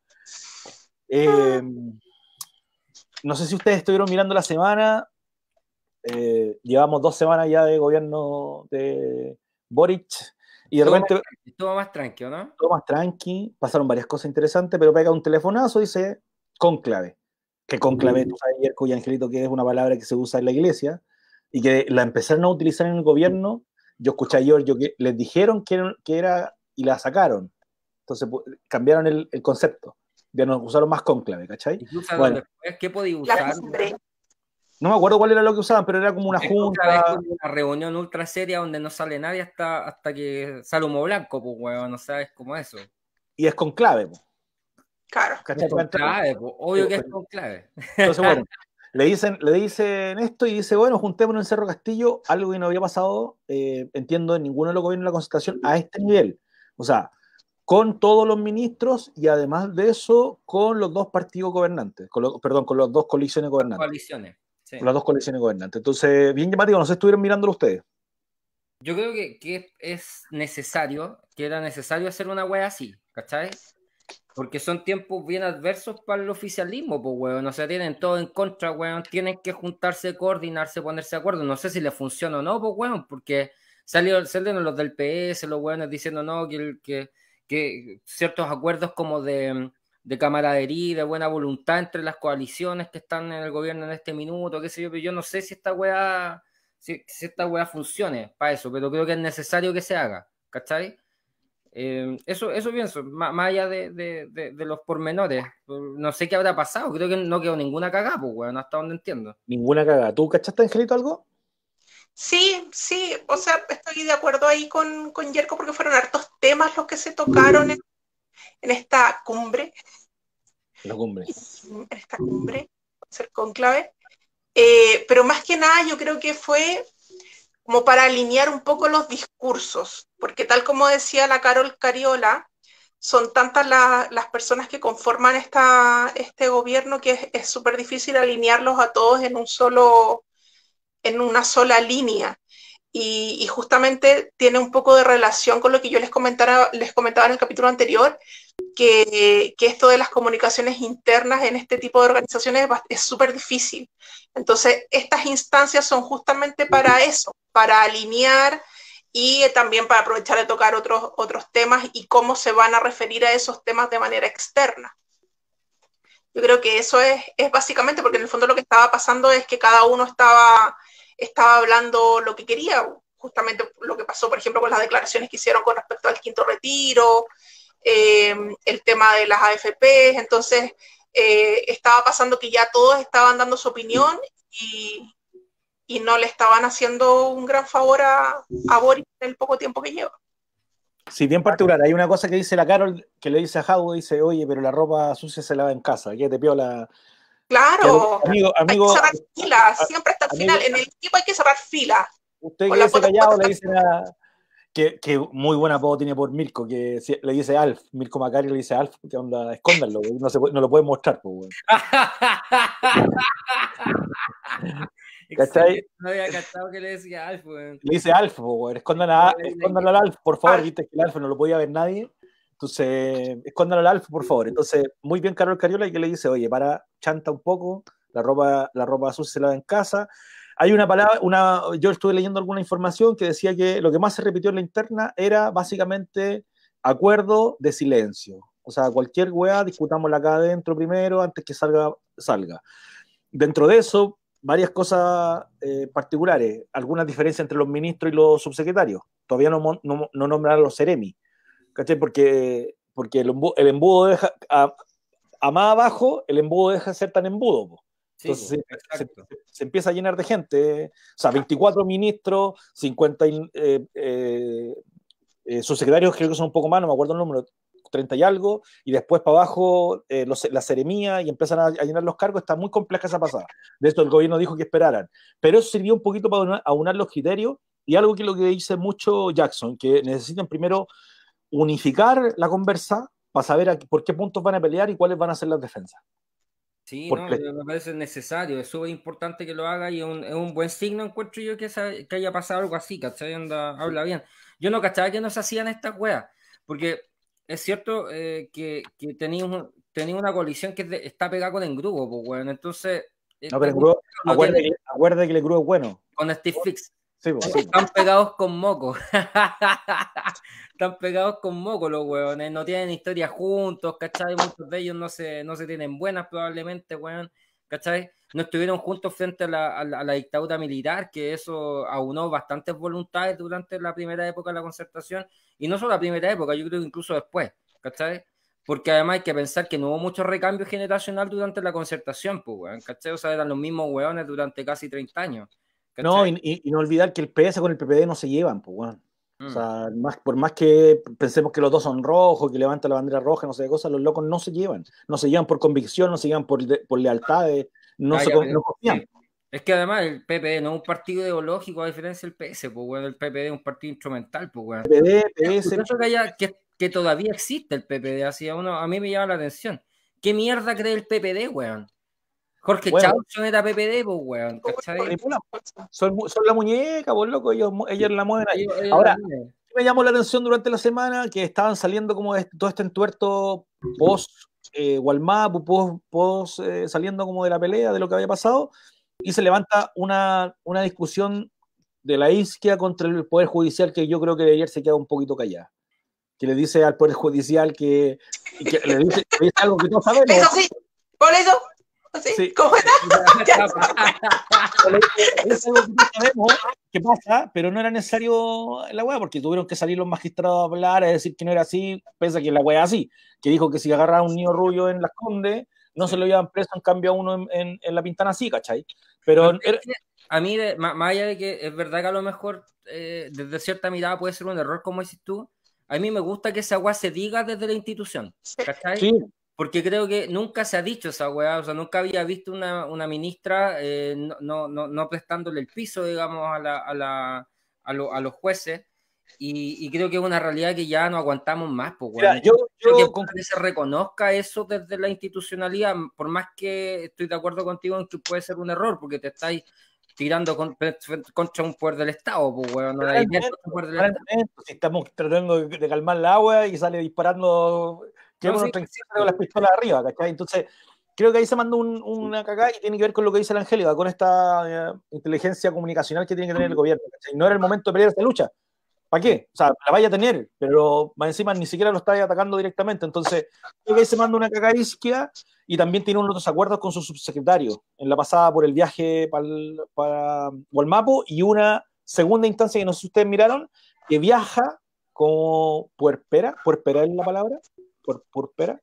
No sé si ustedes estuvieron mirando la semana. Llevamos 2 semanas ya de gobierno de Boric y de repente Estuvo más tranquilo, ¿no? todo más tranqui, pasaron varias cosas interesantes, pero pega un telefonazo y dice cónclave. Que cónclave, tú sabes, Yerko y Angelito, que es una palabra que se usa en la iglesia y que la empezaron a utilizar en el gobierno. Yo escuché a Giorgio que les dijeron que era y la sacaron. Entonces cambiaron el concepto. Ya no usaron más cónclave, ¿cachai? Incluso Bueno, después, ¿qué podía La usar? cumbre. no me acuerdo cuál era lo que usaban, pero era como una El cónclave es junta. como una reunión ultra seria donde no sale nadie hasta que sale humo blanco, pues, weón, no sabes cómo es eso. Y es conclave, po, Claro. ¿cachai? Es conclave, pues, obvio que es conclave. Entonces, bueno, le dicen esto y dice, bueno, juntémonos en Cerro Castillo, algo que no había pasado, entiendo, en ninguno de los gobiernos de la Concertación a este nivel. O sea, con todos los ministros y además de eso, con los 2 partidos gobernantes, con las 2 coaliciones gobernantes. Coaliciones. Sí. Con las 2 coaliciones gobernantes. Entonces, bien llamativo, no sé si estuvieron mirándolo ustedes. Yo creo que es necesario, que era necesario hacer una wea así, ¿cachai? Porque son tiempos bien adversos para el oficialismo, pues, weón. O sea, tienen todo en contra, weón. Tienen que juntarse, coordinarse, ponerse de acuerdo. No sé si les funciona o no, pues, weón, porque salieron los del PS, los weones diciendo no, que ciertos acuerdos como de camaradería, de buena voluntad entre las coaliciones que están en el gobierno en este minuto, qué sé yo, pero yo no sé si esta weá, si esta weá funcione para eso, pero creo que es necesario que se haga, ¿cachai? Eso pienso, más allá de los pormenores. No sé qué habrá pasado, creo que no quedó ninguna cagada, pues, weón, hasta donde entiendo. Ninguna cagada. ¿Tú cachaste, Angelito, algo? Sí, sí, o sea, estoy de acuerdo ahí con Yerko porque fueron hartos temas los que se tocaron en esta cumbre. La cumbre. En esta cumbre, ser conclave. Pero más que nada yo creo que fue como para alinear un poco los discursos, porque tal como decía la Carol Cariola, son tantas las personas que conforman este gobierno que es súper difícil alinearlos a todos en una sola línea. Y justamente tiene un poco de relación con lo que yo les comentaba en el capítulo anterior, que esto de las comunicaciones internas en este tipo de organizaciones es súper difícil. Entonces, estas instancias son justamente para eso, para alinear y también para aprovechar de tocar otros temas y cómo se van a referir a esos temas de manera externa. Yo creo que eso es básicamente, porque en el fondo lo que estaba pasando es que cada uno estaba hablando lo que quería, justamente lo que pasó, por ejemplo, con las declaraciones que hicieron con respecto al quinto retiro, el tema de las AFP. Entonces estaba pasando que ya todos estaban dando su opinión y no le estaban haciendo un gran favor a Boric en el poco tiempo que lleva. Sí, bien particular. Hay una cosa que dice la Carol, que le dice a Javo, dice, oye, pero la ropa sucia se lava en casa, ya te piola. Claro, Amigo, hay que cerrar filas, siempre hasta el final, en el equipo hay que cerrar filas. Usted que dice callado, le dice que muy buen apodo tiene por Mirko, que le dice Alf, Mirko Macari le dice Alf, que onda, escóndanlo, no lo pueden mostrar, pues, ¿cachai? No había cachado que le decía Alf, weón. Le dice Alf, pues, escóndanlo al Alf, por favor, viste que el Alf no lo podía ver nadie, entonces, escóndanlo al Alf, por favor. Entonces, muy bien Carol Cariola, y que le dice, oye, chanta un poco, la ropa sucia se lava en casa. Hay una palabra, yo estuve leyendo alguna información que decía que lo que más se repitió en la interna era básicamente acuerdo de silencio. O sea, cualquier weá, discutámosla acá adentro primero, antes que salga. Dentro de eso, varias cosas particulares, algunas diferencias entre los ministros y los subsecretarios. Todavía no nombraron a los seremi, ¿cachai? Porque el embudo deja, a más abajo, el embudo deja de ser tan embudo, po. Entonces sí, se empieza a llenar de gente, o sea, 24 ministros, 50 subsecretarios, creo que son un poco más, no me acuerdo el número, 30 y algo, y después para abajo la seremía y empiezan a llenar los cargos. Está muy compleja esa pasada. De esto el gobierno dijo que esperaran. Pero eso sirvió un poquito para aunar los criterios, y algo que es lo que dice mucho Jackson, que necesitan primero unificar la conversa para saber por qué puntos van a pelear y cuáles van a ser las defensas. Sí, Porque no, me parece necesario, es súper importante que lo haga y es un buen signo, encuentro yo, que haya pasado algo así, ¿cachai? Habla bien. Yo no cachaba que no se hacían estas weas, porque es cierto que tenía una coalición que está pegada con Engrudo, pues, weón. Entonces, no, pero acuérdate que el Engrudo es bueno. Con Steve Fix. Sí, pues, sí. Están pegados con moco. Están pegados con moco los hueones. No tienen historia juntos, ¿cachai? Muchos de ellos no se tienen buenas probablemente, weón. ¿Cachai? No estuvieron juntos frente a la dictadura militar, que eso aunó bastantes voluntades durante la primera época de la Concertación. Y no solo la primera época, yo creo que incluso después, ¿cachai? Porque además hay que pensar que no hubo mucho recambio generacional durante la Concertación, pues, weón, ¿cachai? O sea, eran los mismos hueones durante casi 30 años. No, y no olvidar que el PS con el PPD no se llevan, pues, bueno. O sea, por más que pensemos que los dos son rojos, que levantan la bandera roja, no sé qué cosas, los locos no se llevan por convicción, no se llevan por lealtades, no confían. Sí. Es que además el PPD no es un partido ideológico, a diferencia del PS, pues, bueno, el PPD es un partido instrumental, pues, bueno. PPD, PS... que todavía existe el PPD, así a mí me llama la atención. ¿Qué mierda cree el PPD, weón? Jorge Chauson era PPD, pues, weón, ¿cachai? Son la muñeca, pues, loco, ellos la mueven ahí. Ahora, me llamó la atención durante la semana que estaban saliendo como todo este entuerto post Walmart, post saliendo como de la pelea, de lo que había pasado, y se levanta una discusión de la isquia contra el Poder Judicial, que yo creo que ayer se queda un poquito callada. Que le dice al Poder Judicial que le dice algo que todos sabemos. Eso sí, por eso. ¿Sí? ¿Cómo era? Es algo que no sabemos qué pasa, pero no era necesario la weá, porque tuvieron que salir los magistrados a hablar, a decir que no era así, pese a que la weá así, que dijo que si agarraba un niño rubio en Las Condes, no se lo llevan preso, en cambio a uno en La Pintana sí, ¿cachai? Pero a mí, más allá de que es verdad que a lo mejor desde cierta mirada puede ser un error, como dices tú, a mí me gusta que esa weá se diga desde la institución, ¿cachai? Sí. Porque creo que nunca se ha dicho esa weá, o sea, nunca había visto una ministra no prestándole el piso, digamos, a los jueces, y creo que es una realidad que ya no aguantamos más, pues, weá. Yo creo que se reconozca eso desde la institucionalidad, por más que estoy de acuerdo contigo en que puede ser un error, porque te estáis tirando contra un poder del Estado, pues, weón. No si estamos tratando de calmar el agua y sale disparando... que uno con las pistolas arriba, ¿cachai? Entonces, creo que ahí se mandó una cagada y tiene que ver con lo que dice la Angélica, con esta inteligencia comunicacional que tiene que tener el gobierno, ¿cachai? No era el momento de pelear esta lucha. ¿Para qué? O sea, la vaya a tener, pero más encima ni siquiera lo está atacando directamente. Entonces, creo que ahí se manda una cagada isquia y también tiene unos acuerdos con su subsecretario en la pasada por el viaje para Gualmapo, y una segunda instancia que no sé si ustedes miraron, que viaja como puerpera es la palabra. Puerpera.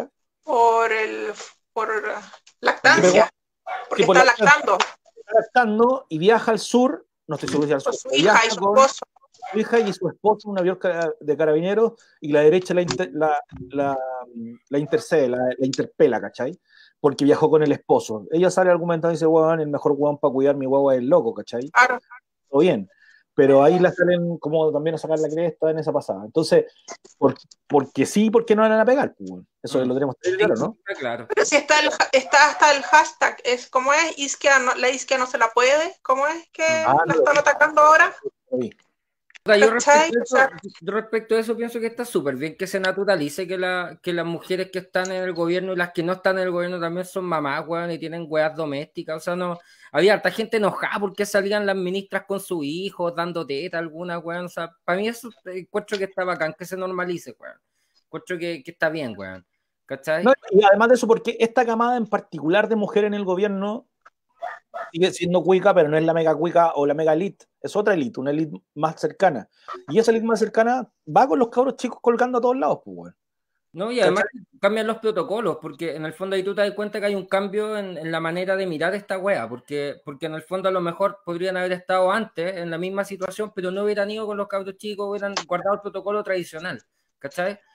Por lactancia. Porque está lactando. Está lactando y viaja al sur, no estoy seguro si al sur. Su hija y su esposo. Su hija y su esposo, un avión de carabineros, y la derecha la intercede, la interpela, ¿cachai? Porque viajó con el esposo. Ella sale argumentando y dice, weón, el mejor weón para cuidar mi guagua es el loco, ¿cachai? Claro. Todo bien. Pero ahí la salen como también a sacar la cresta en esa pasada. Entonces, porque sí, porque no la van a pegar. Eso lo tenemos claro, ¿no? Claro. Pero si está hasta el hashtag, ¿cómo es? La isquia no se la puede. ¿Cómo es que la están atacando ahora? Yo respecto a eso pienso que está súper bien que se naturalice que las mujeres que están en el gobierno y las que no están en el gobierno también son mamás, weón, y tienen weas domésticas. O sea, no había harta gente enojada porque salían las ministras con sus hijos dando teta alguna, weón. O sea, para mí eso encuentro que está bacán que se normalice, weón. Encuentro que está bien, weón. ¿Cachai? No, y además de eso, porque esta camada en particular de mujeres en el gobierno sigue siendo cuica, pero no es la mega cuica o la mega elite, es otra elite, una elite más cercana. Y esa elite más cercana va con los cabros chicos colgando a todos lados, pues, bueno. No, y además cambian los protocolos, porque en el fondo ahí tú te das cuenta que hay un cambio en la manera de mirar esta wea, porque en el fondo a lo mejor podrían haber estado antes en la misma situación, pero no hubieran ido con los cabros chicos, hubieran guardado el protocolo tradicional, ¿cachai?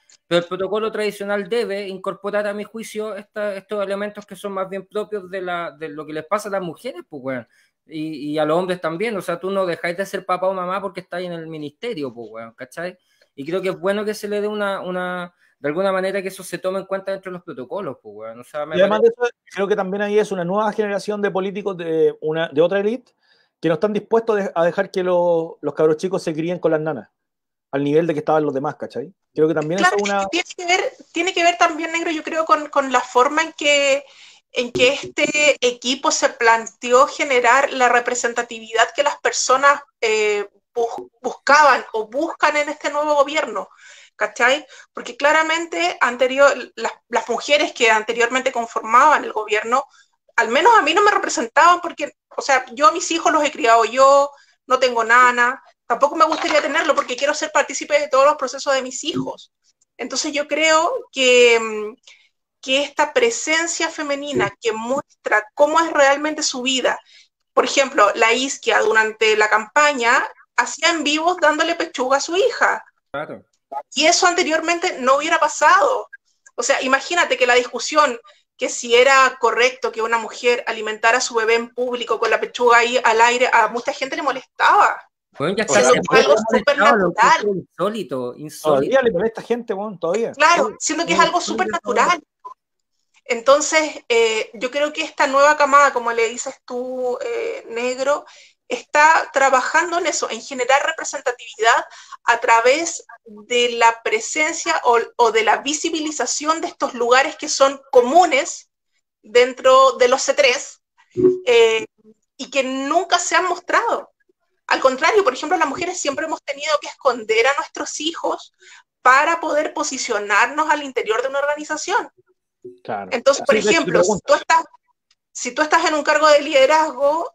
Pero el protocolo tradicional debe incorporar, a mi juicio, estos elementos que son más bien propios de lo que les pasa a las mujeres, pues, weón. Y a los hombres también. O sea, tú no dejáis de ser papá o mamá porque estáis en el ministerio, pues, weón, ¿cachai? Y creo que es bueno que se le dé de alguna manera que eso se tome en cuenta dentro de los protocolos, pues, weón. O sea, Y además de eso, creo que también ahí es una nueva generación de políticos de otra élite que no están dispuestos a dejar que los cabros chicos se críen con las nanas, al nivel de que estaban los demás, ¿cachai? Creo que también Claro, es una... tiene que ver también, negro, yo creo, con la forma en que este equipo se planteó generar la representatividad que las personas buscaban o buscan en este nuevo gobierno, ¿cachai? Porque claramente las mujeres que anteriormente conformaban el gobierno, al menos a mí no me representaban porque, o sea, yo a mis hijos los he criado yo, no tengo nana, tampoco me gustaría tenerlo porque quiero ser partícipe de todos los procesos de mis hijos. Entonces yo creo que esta presencia femenina que muestra cómo es realmente su vida, por ejemplo, la Isquia durante la campaña hacía en vivos dándole pechuga a su hija. Claro. Y eso anteriormente no hubiera pasado. O sea, imagínate que la discusión que si era correcto que una mujer alimentara a su bebé en público con la pechuga ahí al aire, a mucha gente le molestaba. Bueno, ya está, algo súper natural. Insólito. Todavía le molesta gente, bueno, todavía. Claro, siendo que es algo súper natural. Entonces, yo creo que esta nueva camada, como le dices tú, negro, está trabajando en eso, en generar representatividad a través de la presencia o de la visibilización de estos lugares que son comunes dentro de los C3 y que nunca se han mostrado. Al contrario, por ejemplo, las mujeres siempre hemos tenido que esconder a nuestros hijos para poder posicionarnos al interior de una organización. Claro. Entonces, por ejemplo, si tú estás en un cargo de liderazgo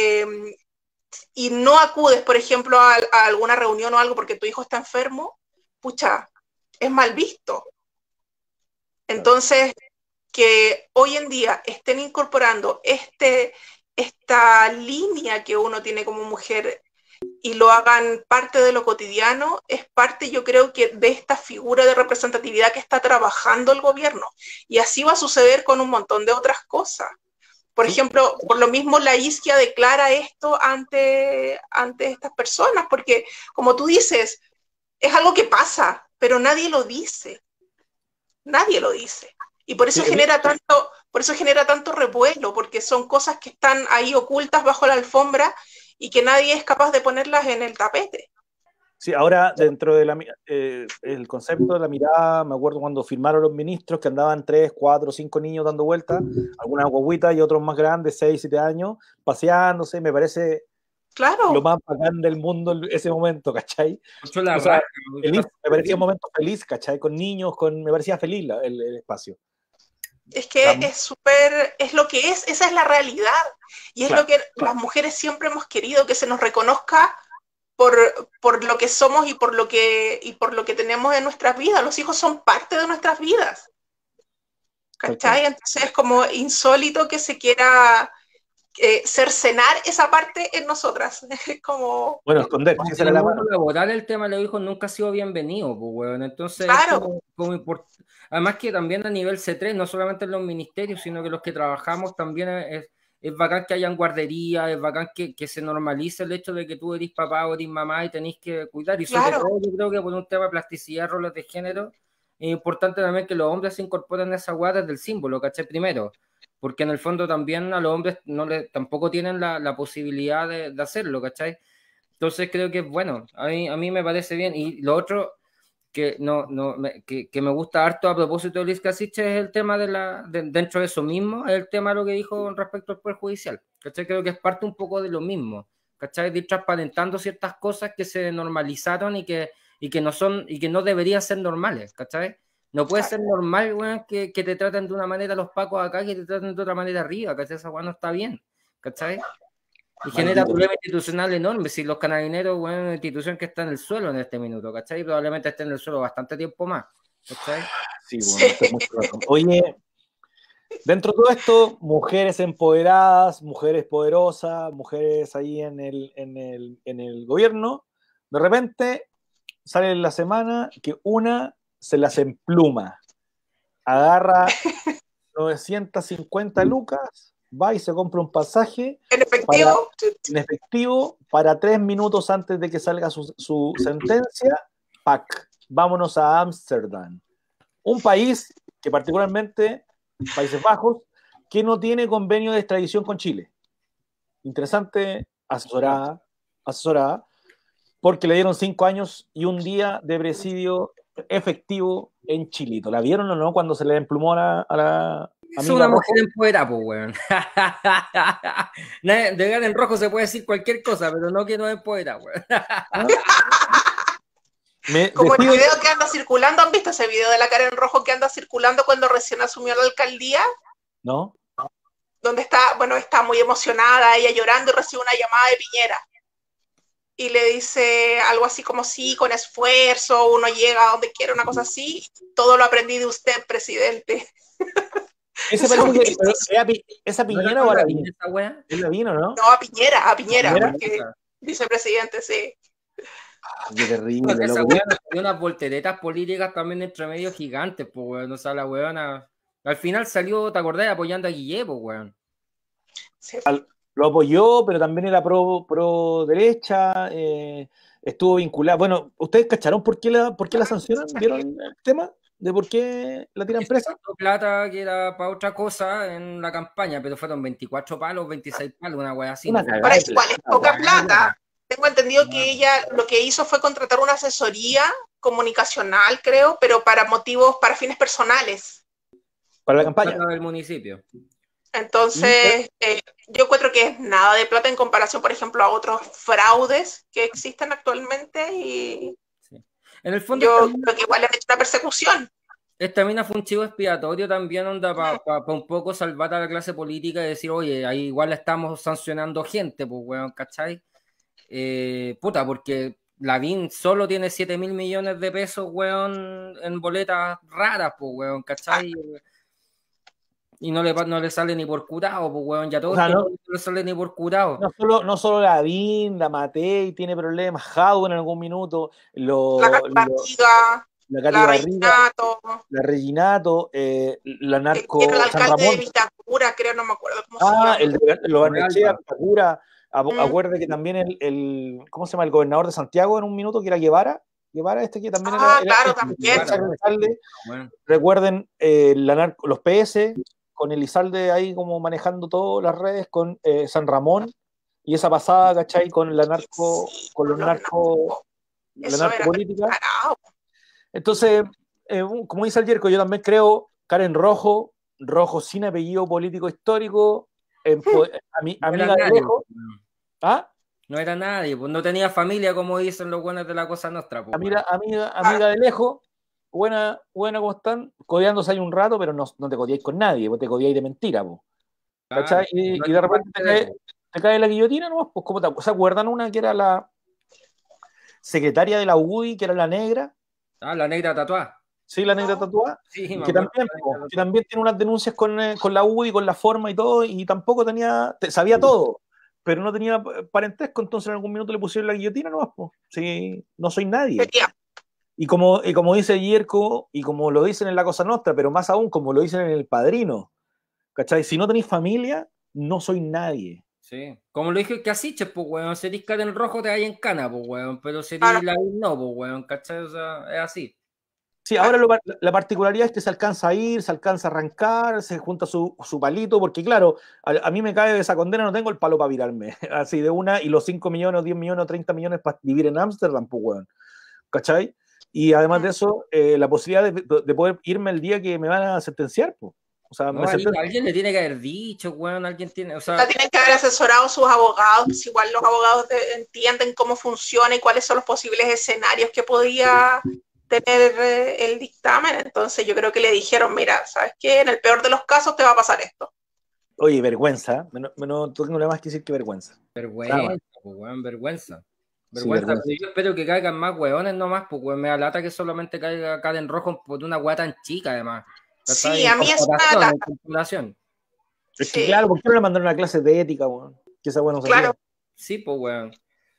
y no acudes, por ejemplo, a alguna reunión o algo porque tu hijo está enfermo, pucha, es mal visto. Entonces, que hoy en día estén incorporando esta línea que uno tiene como mujer y lo hagan parte de lo cotidiano, es parte, yo creo, que de esta figura de representatividad que está trabajando el gobierno. Y así va a suceder con un montón de otras cosas. Por ejemplo, por lo mismo la Isquia declara esto ante estas personas, porque, como tú dices, es algo que pasa, pero nadie lo dice. Nadie lo dice. Y por eso genera tanto revuelo, porque son cosas que están ahí ocultas bajo la alfombra y que nadie es capaz de ponerlas en el tapete. Sí, ahora dentro de el concepto de la mirada, me acuerdo cuando firmaron los ministros que andaban 3, 4, 5 niños dando vueltas, algunas guaguitas y otros más grandes, 6, 7 años, paseándose, me parece lo más bacán del mundo en ese momento, ¿cachai? O sea, feliz, me parecía un momento feliz, ¿cachai? Con niños, me parecía feliz el espacio. Es que es lo que es, esa es la realidad. Y es lo que las mujeres siempre hemos querido, que se nos reconozca por lo que somos y por lo que tenemos en nuestras vidas. Los hijos son parte de nuestras vidas. ¿Cachai? Entonces es como insólito que se quiera cercenar esa parte en nosotras. Es como... Bueno, esconder. En el mundo laboral el tema de los hijos nunca ha sido bienvenido, pues, bueno. Entonces, claro. Además que también a nivel C3, no solamente en los ministerios, sino que los que trabajamos también es bacán que hayan guarderías, es bacán que se normalice el hecho de que tú eres papá o eres mamá y tenés que cuidar. Y sobre todo yo creo que por un tema de plasticidad, roles de género, es importante también que los hombres se incorporen a esa guarda desde el símbolo, ¿cachai? Primero, porque en el fondo también a los hombres tampoco tienen la posibilidad de hacerlo, ¿cachai? Entonces creo que, bueno, a mí me parece bien. Y lo otro que me gusta harto a propósito de Luis Casiche es el tema dentro de eso mismo, es el tema de lo que dijo respecto al Poder Judicial, ¿cachai? Creo que es parte un poco de lo mismo, ¿cachai? De ir transparentando ciertas cosas que se normalizaron y que no deberían ser normales, ¿cachai? No puede ser normal, bueno, que te traten de una manera los pacos acá y que te traten de otra manera arriba, ¿cachai? Esa bueno, no está bien, ¿cachai? Y genera problemas institucionales enormes. Si los carabineros, bueno, una institución que está en el suelo en este minuto, ¿cachai? Probablemente esté en el suelo bastante tiempo más, ¿cachai? Sí, bueno, mucho razón. Oye, dentro de todo esto, mujeres empoderadas, mujeres poderosas, mujeres ahí en el gobierno, de repente sale en la semana que una se las empluma. Agarra 950 lucas, va y se compra un pasaje En efectivo, en efectivo para 3 minutos antes de que salga su sentencia. ¡Pac! Vámonos a Ámsterdam. Un país que particularmente, Países Bajos, que no tiene convenio de extradición con Chile. Interesante, asesorada, porque le dieron 5 años y un día de presidio efectivo en Chilito. ¿La vieron o no cuando se le emplumó a la Es amiga una Rojo? mujer empoderada, pues, weón. De Karen Rojo se puede decir cualquier cosa, pero no que no es empoderada, weón. como el video que anda circulando, ¿han visto ese video de la Karen Rojo que anda circulando cuando recién asumió la alcaldía? ¿No? Donde está muy emocionada, ella llorando y recibe una llamada de Piñera. Y le dice algo así como, sí, con esfuerzo, uno llega a donde quiere, una cosa así. Todo lo aprendí de usted, presidente. Ese parece que esa Piñera o a la Piñera. ¿Es la vino, no? No, a Piñera, porque vicepresidente, sí. Qué terrible. Esa weona tiene unas volteretas políticas también entre medio gigantes, pues, weón. O sea, la weona al final salió, ¿te acordás? Apoyando a Guille, pues, weón. Sí. Lo apoyó, pero también era pro derecha, estuvo vinculado. Bueno, ¿ustedes cacharon por qué la sancionan? ¿Vieron el tema de por qué la tiran presa? Plata que era para otra cosa en la campaña, pero fueron 24 palos, 26 palos, una wea así. Para igual es poca plata. Tengo entendido que ella lo que hizo fue contratar una asesoría comunicacional, creo, pero para fines personales. Para la campaña del municipio. Entonces, yo encuentro que es nada de plata en comparación, por ejemplo, a otros fraudes que existen actualmente y sí. En el fondo yo creo que igual le mete una persecución. Esta mina fue un chivo expiatorio también, onda, para un poco salvar a la clase política y decir, oye, ahí igual estamos sancionando gente, pues, weón, ¿cachai? Puta, porque Lavín solo tiene 7.000 millones de pesos, weón, en boletas raras, pues, weón, ¿cachai? Y no le sale ni por curado, pues, weón, ya todo no le sale ni por curado. No solo Lavín, la Matei tiene problemas, Jadwe en algún minuto, la Reginato, la narco el San alcalde Ramón. de Vitacura, creo, no me acuerdo cómo se llama. Lo Barnechea, Vitacura. Acuerde que también ¿cómo se llama? El gobernador de Santiago en un minuto, que era Guevara, que también era también. Bueno. Recuerden los PS, con Elizalde ahí como manejando todas las redes, con San Ramón, y esa pasada, ¿cachai? Con la narco, con los narcos, la narcopolítica. Entonces, como dice el Yerko, yo también creo, Karen Rojo sin apellido político histórico, amiga de lejos. ¿Ah? No era nadie, pues no tenía familia, como dicen los buenos de la Cosa Nostra. Pues, amiga de lejos, buena, ¿cómo están? Codeándose ahí un rato, pero no te codeáis con nadie, pues te codeáis de mentira, pues. Claro, y de repente te cae la guillotina, ¿no? Pues, ¿cómo ¿se acuerdan una que era la secretaria de la UDI, que era la negra? Ah, la negra tatuada. Sí, la negra tatuada, sí, que también tiene unas denuncias con la UDI, con la forma y todo, y tampoco sabía todo, pero no tenía parentesco, entonces en algún minuto le pusieron la guillotina nomás, pues. Sí, no soy nadie. Y como dice Yerko, y como lo dicen en La Cosa Nostra, pero más aún como lo dicen en El Padrino, ¿cachai? Si no tenéis familia, no soy nadie. Sí, como lo dije que así, pues, weón, serís Karen Rojo te hay en cana, pues, weón, pero serís Lavín no, pues, weón, ¿cachai? O sea, es así. Sí, ahora la particularidad es que se alcanza a ir, se alcanza a arrancar, se junta su palito, porque claro, a mí me cae de esa condena, no tengo el palo para virarme, así de una, y los 5 millones, 10 millones, 30 millones para vivir en Ámsterdam, pues, weón, ¿cachai? Y además de eso, la posibilidad de poder irme el día que me van a sentenciar, pues. O sea, no, alguien le tiene que haber dicho, weón, alguien tiene, o sea... Tienen que haber asesorado a sus abogados, pues igual los abogados entienden cómo funciona y cuáles son los posibles escenarios que podía tener el dictamen. Entonces yo creo que le dijeron, mira, ¿sabes qué? En el peor de los casos te va a pasar esto. Oye, vergüenza, no tengo nada más que decir que vergüenza. Vergüenza, pues, weón, vergüenza. Vergüenza, sí, yo espero que caigan más hueones nomás, pues, weón, me da lata que solamente caiga Karen Rojo por una hueá tan chica, además. Sí, a mí es una lata. Es que claro, ¿por qué no le mandaron una clase de ética, weón? Que esa weón no sabía. Claro. Sí, pues, weón.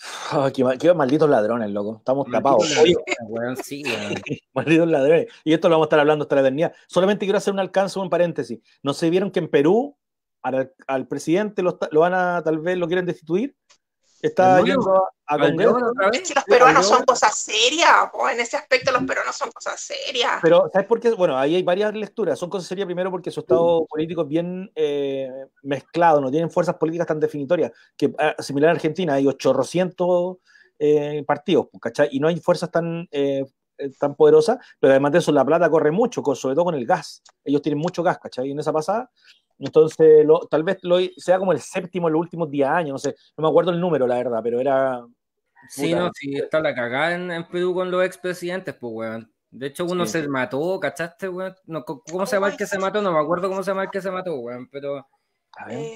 Qué malditos ladrones, loco. Estamos tapados. Oye, Weón, sí, weón. malditos ladrones. Y esto lo vamos a estar hablando hasta la eternidad. Solamente quiero hacer un alcance, un paréntesis. ¿No se vieron que en Perú al presidente lo van a, tal vez lo quieren destituir? Está ¿Al yendo a Congreso. otra vez? Es que los peruanos son cosas serias, po. En ese aspecto los peruanos son cosas serias. Pero, ¿sabes por qué? Bueno, ahí hay varias lecturas. Son cosas serias primero porque su estado político es bien mezclado, no tienen fuerzas políticas tan definitorias, que similar a Argentina, hay 800 partidos, ¿cachai? Y no hay fuerzas tan poderosas, pero además de eso la plata corre mucho, sobre todo con el gas. Ellos tienen mucho gas, ¿cachai? Y en esa pasada, entonces tal vez sea como el séptimo en los últimos 10 años, no sé, no me acuerdo el número, la verdad, pero era... Sí, puta, no, sí, está la cagada en Perú con los expresidentes, pues, weón. De hecho, uno se mató, ¿cachaste, weón? No, ¿cómo se llama el que se mató? No me acuerdo cómo se llama el que se mató, weón, pero... A ver.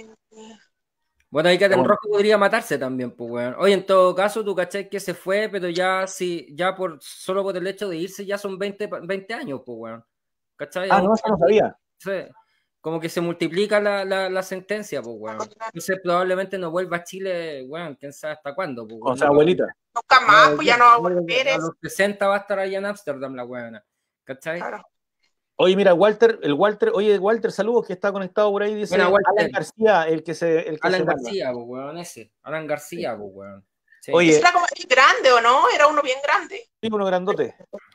Bueno, ahí que en rojo podría matarse también, pues, weón. Oye, en todo caso, tú cachai que se fue, pero ya sí, ya solo por el hecho de irse ya son 20 años, pues, weón. ¿Cachai? No, eso no sabía. Sí. Como que se multiplica la sentencia, pues, weón. Entonces probablemente no vuelva a Chile, weón, quién sabe hasta cuándo, pues. Con su abuelita. Nunca más, pues ya no va a volver. A los 60 va a estar allá en Ámsterdam la weona, ¿cachai? Claro. Oye, mira, Walter, saludos, que está conectado por ahí, dice Bueno, Alan García, el que Alan se García, pues, weón, ese. Alan García, pues, weón. Sí. Oye, ¿Era como grande o no? Era uno bien grande. sí, uno grandote.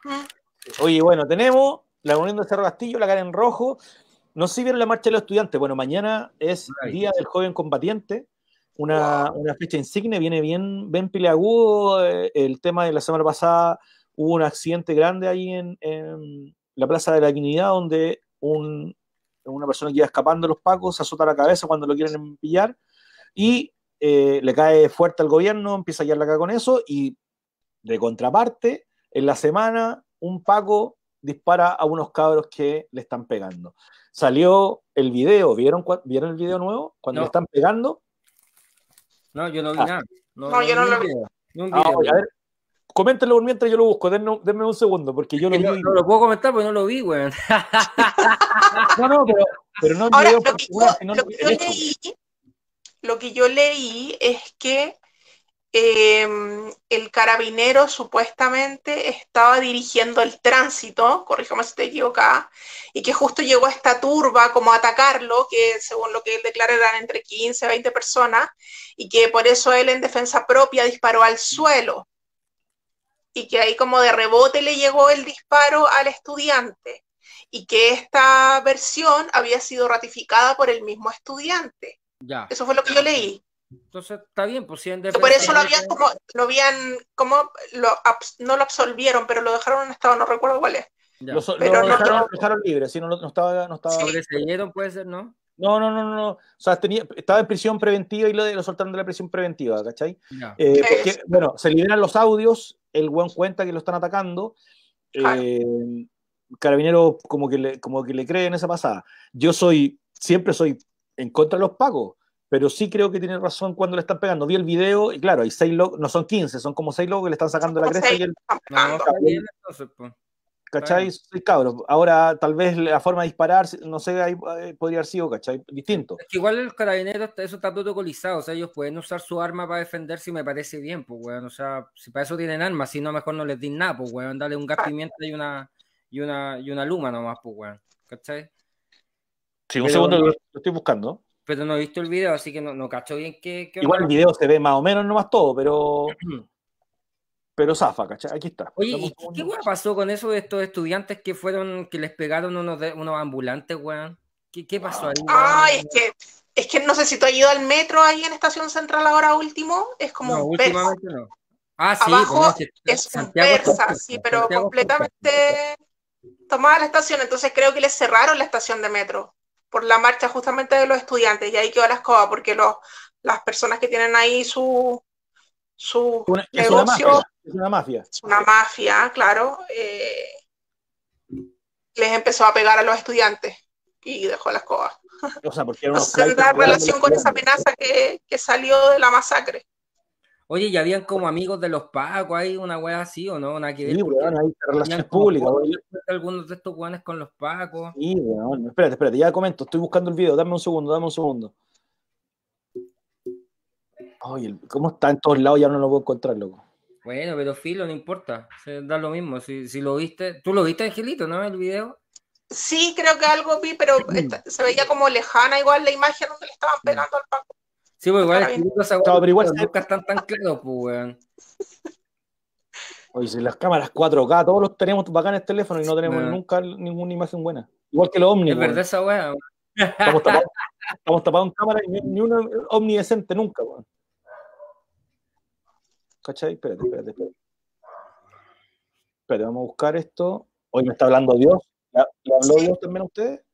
Oye, bueno, tenemos la reunión de Cerro Castillo, la cara en rojo. No sé si vieron la marcha de los estudiantes. Bueno, mañana es Día del Joven Combatiente, una fecha insigne, viene bien peleagudo. El tema de la semana pasada, hubo un accidente grande ahí en la Plaza de la Dignidad, donde una persona que iba escapando de los pacos se azota la cabeza cuando lo quieren pillar y le cae fuerte al gobierno, empieza a hallar la caga con eso, y de contraparte, en la semana, un paco dispara a unos cabros que le están pegando. Salió el video, ¿vieron el video nuevo? Cuando le están pegando. No, yo no vi nada. No, yo no lo vi. A ver, coméntenlo mientras yo lo busco, denme un segundo, porque yo lo vi. No lo puedo comentar porque no lo vi, weón. No, pero no. Ahora, lo que yo leí es que el carabinero supuestamente estaba dirigiendo el tránsito, corríjame si estoy equivocada, y que justo llegó esta turba como a atacarlo, que según lo que él declara eran entre 15 a 20 personas, y que por eso él en defensa propia disparó al suelo, y que ahí como de rebote le llegó el disparo al estudiante, y que esta versión había sido ratificada por el mismo estudiante. Ya. Eso fue lo que yo leí. Entonces está bien, pues si en defensa. Por eso no lo absolvieron, pero lo dejaron en estado, no recuerdo cuál es. Lo dejaron libre, si no estaba. ¿Sobreseyeron, puede ser, no? No. O sea, estaba en prisión preventiva y lo soltaron de la prisión preventiva, ¿cachai? Porque, bueno, se liberan los audios, el weón cuenta que lo están atacando. Claro. Carabinero como que le cree en esa pasada. Siempre soy en contra de los pacos, pero sí creo que tiene razón cuando le están pegando. Vi el video y claro, hay 6 locos, no son 15, son como 6 locos que le están sacando la cresta. ¿Cachai? Sí, cabros. Ahora, tal vez la forma de disparar, no sé, ahí podría haber sido, ¿cachai? Distinto. Es que igual el carabinero, eso está protocolizado, o sea, ellos pueden usar su arma para defenderse y me parece bien, pues, weón. O sea, si para eso tienen armas, si no, mejor no les den nada, pues, weón. Dale un gas pimienta y una luma nomás, pues, weón. ¿Cachai? Sí, un segundo lo estoy buscando. Pero no he visto el video, así que no cacho bien qué igual el video se ve más o menos nomás todo, pero zafa, ¿cachai? Aquí está. Oye, ¿qué pasó con eso de estos estudiantes que les pegaron unos ambulantes, weón? ¿Qué pasó ahí? Ay, es que no sé si tú has ido al metro ahí en Estación Central ahora último, es como un persa. No. Ah, sí, abajo es un persa, sí, pero Santiago completamente tomada la estación, entonces creo que les cerraron la estación de metro por la marcha justamente de los estudiantes, y ahí quedó la escoba, porque las personas que tienen ahí su negocio, es una mafia. Es una mafia, claro. Les empezó a pegar a los estudiantes y dejó la escoba. O sea, porque era una relación con esa amenaza que salió de la masacre. Oye, ¿ya habían como amigos de los pacos ahí, una wea así o no? Una que sí, weón, hay relaciones públicas. Algunos de estos weones con los pacos. Sí, weón. Espérate, ya comento, estoy buscando el video, dame un segundo. Oye, ¿cómo está en todos lados? Ya no lo puedo encontrar, loco. Bueno, pero filo, no importa. Da lo mismo. Si lo viste. ¿Tú lo viste, Angelito, no? El video. Sí, creo que algo vi, pero se veía como lejana igual la imagen donde le estaban pegando al Paco. Sí, pues igual Está bien. Claro, pero igual nunca están tan claros, pues, weón. Oye, si las cámaras 4K, todos los tenemos bacán en el teléfono y no tenemos No. nunca ninguna imagen buena. Igual que los Omni, Es weón. verdad esa weá. Estamos tapados en cámara y ni una Omni decente nunca, weón. ¿Cachai? Espérate. Espérate, vamos a buscar esto. Hoy me está hablando Dios. ¿Le habló Dios también a ustedes?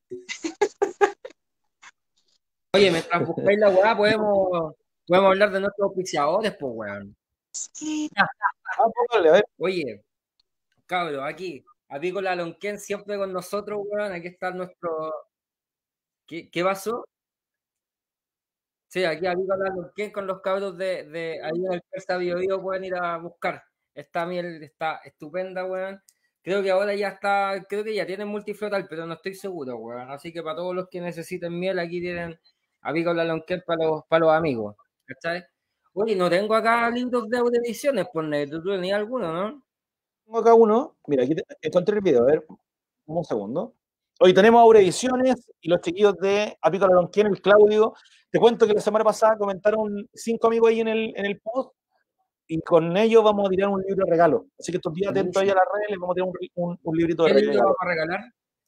Oye, mientras buscáis la weá, podemos hablar de nuestros auspiciadores, pues, weón. Sí. Póngale, a ver. Oye, cabros, aquí, Apícola Lonquén siempre con nosotros, weón. Aquí está nuestro. ¿Qué pasó? Sí, aquí Apícola Lonquén con los cabros de ahí en el Persa Biobío pueden ir a buscar. Esta miel está estupenda, weón. Creo que ahora ya está, creo que ya tienen multiflotal, pero no estoy seguro, weón. Así que para todos los que necesiten miel, aquí tienen Apícola Lonquén para los amigos. ¿Cachai? Oye, no tengo acá libros de ediciones, pues, ¿tú tenías alguno, no? Tengo acá uno. Mira, aquí encontré el video. A ver, un segundo. Hoy tenemos Aurediciones y los chiquillos de Apícola Lonquén, el Claudio. Te cuento que la semana pasada comentaron 5 amigos ahí en el post y con ellos vamos a tirar un libro de regalo. Así que estos días atentos ahí a las redes, les vamos a tirar un librito de ¿Qué libro regalo. vamos a regalar?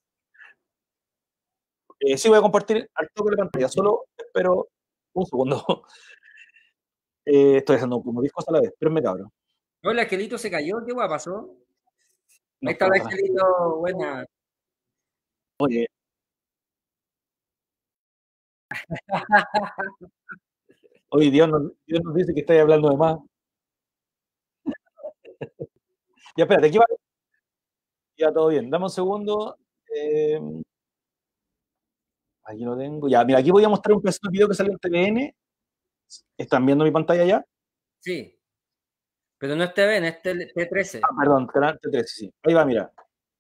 Sí, voy a compartir al toque de la pantalla. Solo espero un segundo. Estoy haciendo como 10 cosas a la vez. Espérenme, cabrón. No, el Angelito se cayó, ¿qué guay pasó? No, Ahí está el Angelito, buena. Oye. Oye, Dios nos dice que estáis hablando de más. Ya, espérate, aquí va. Ya, todo bien. Dame un segundo. Aquí lo tengo. Ya, mira, aquí voy a mostrar un pedazo de video que salió en TVN. ¿Están viendo mi pantalla ya? Sí. Pero no es TVN, es T13. Perdón, canal T13, sí. Ahí va, mira.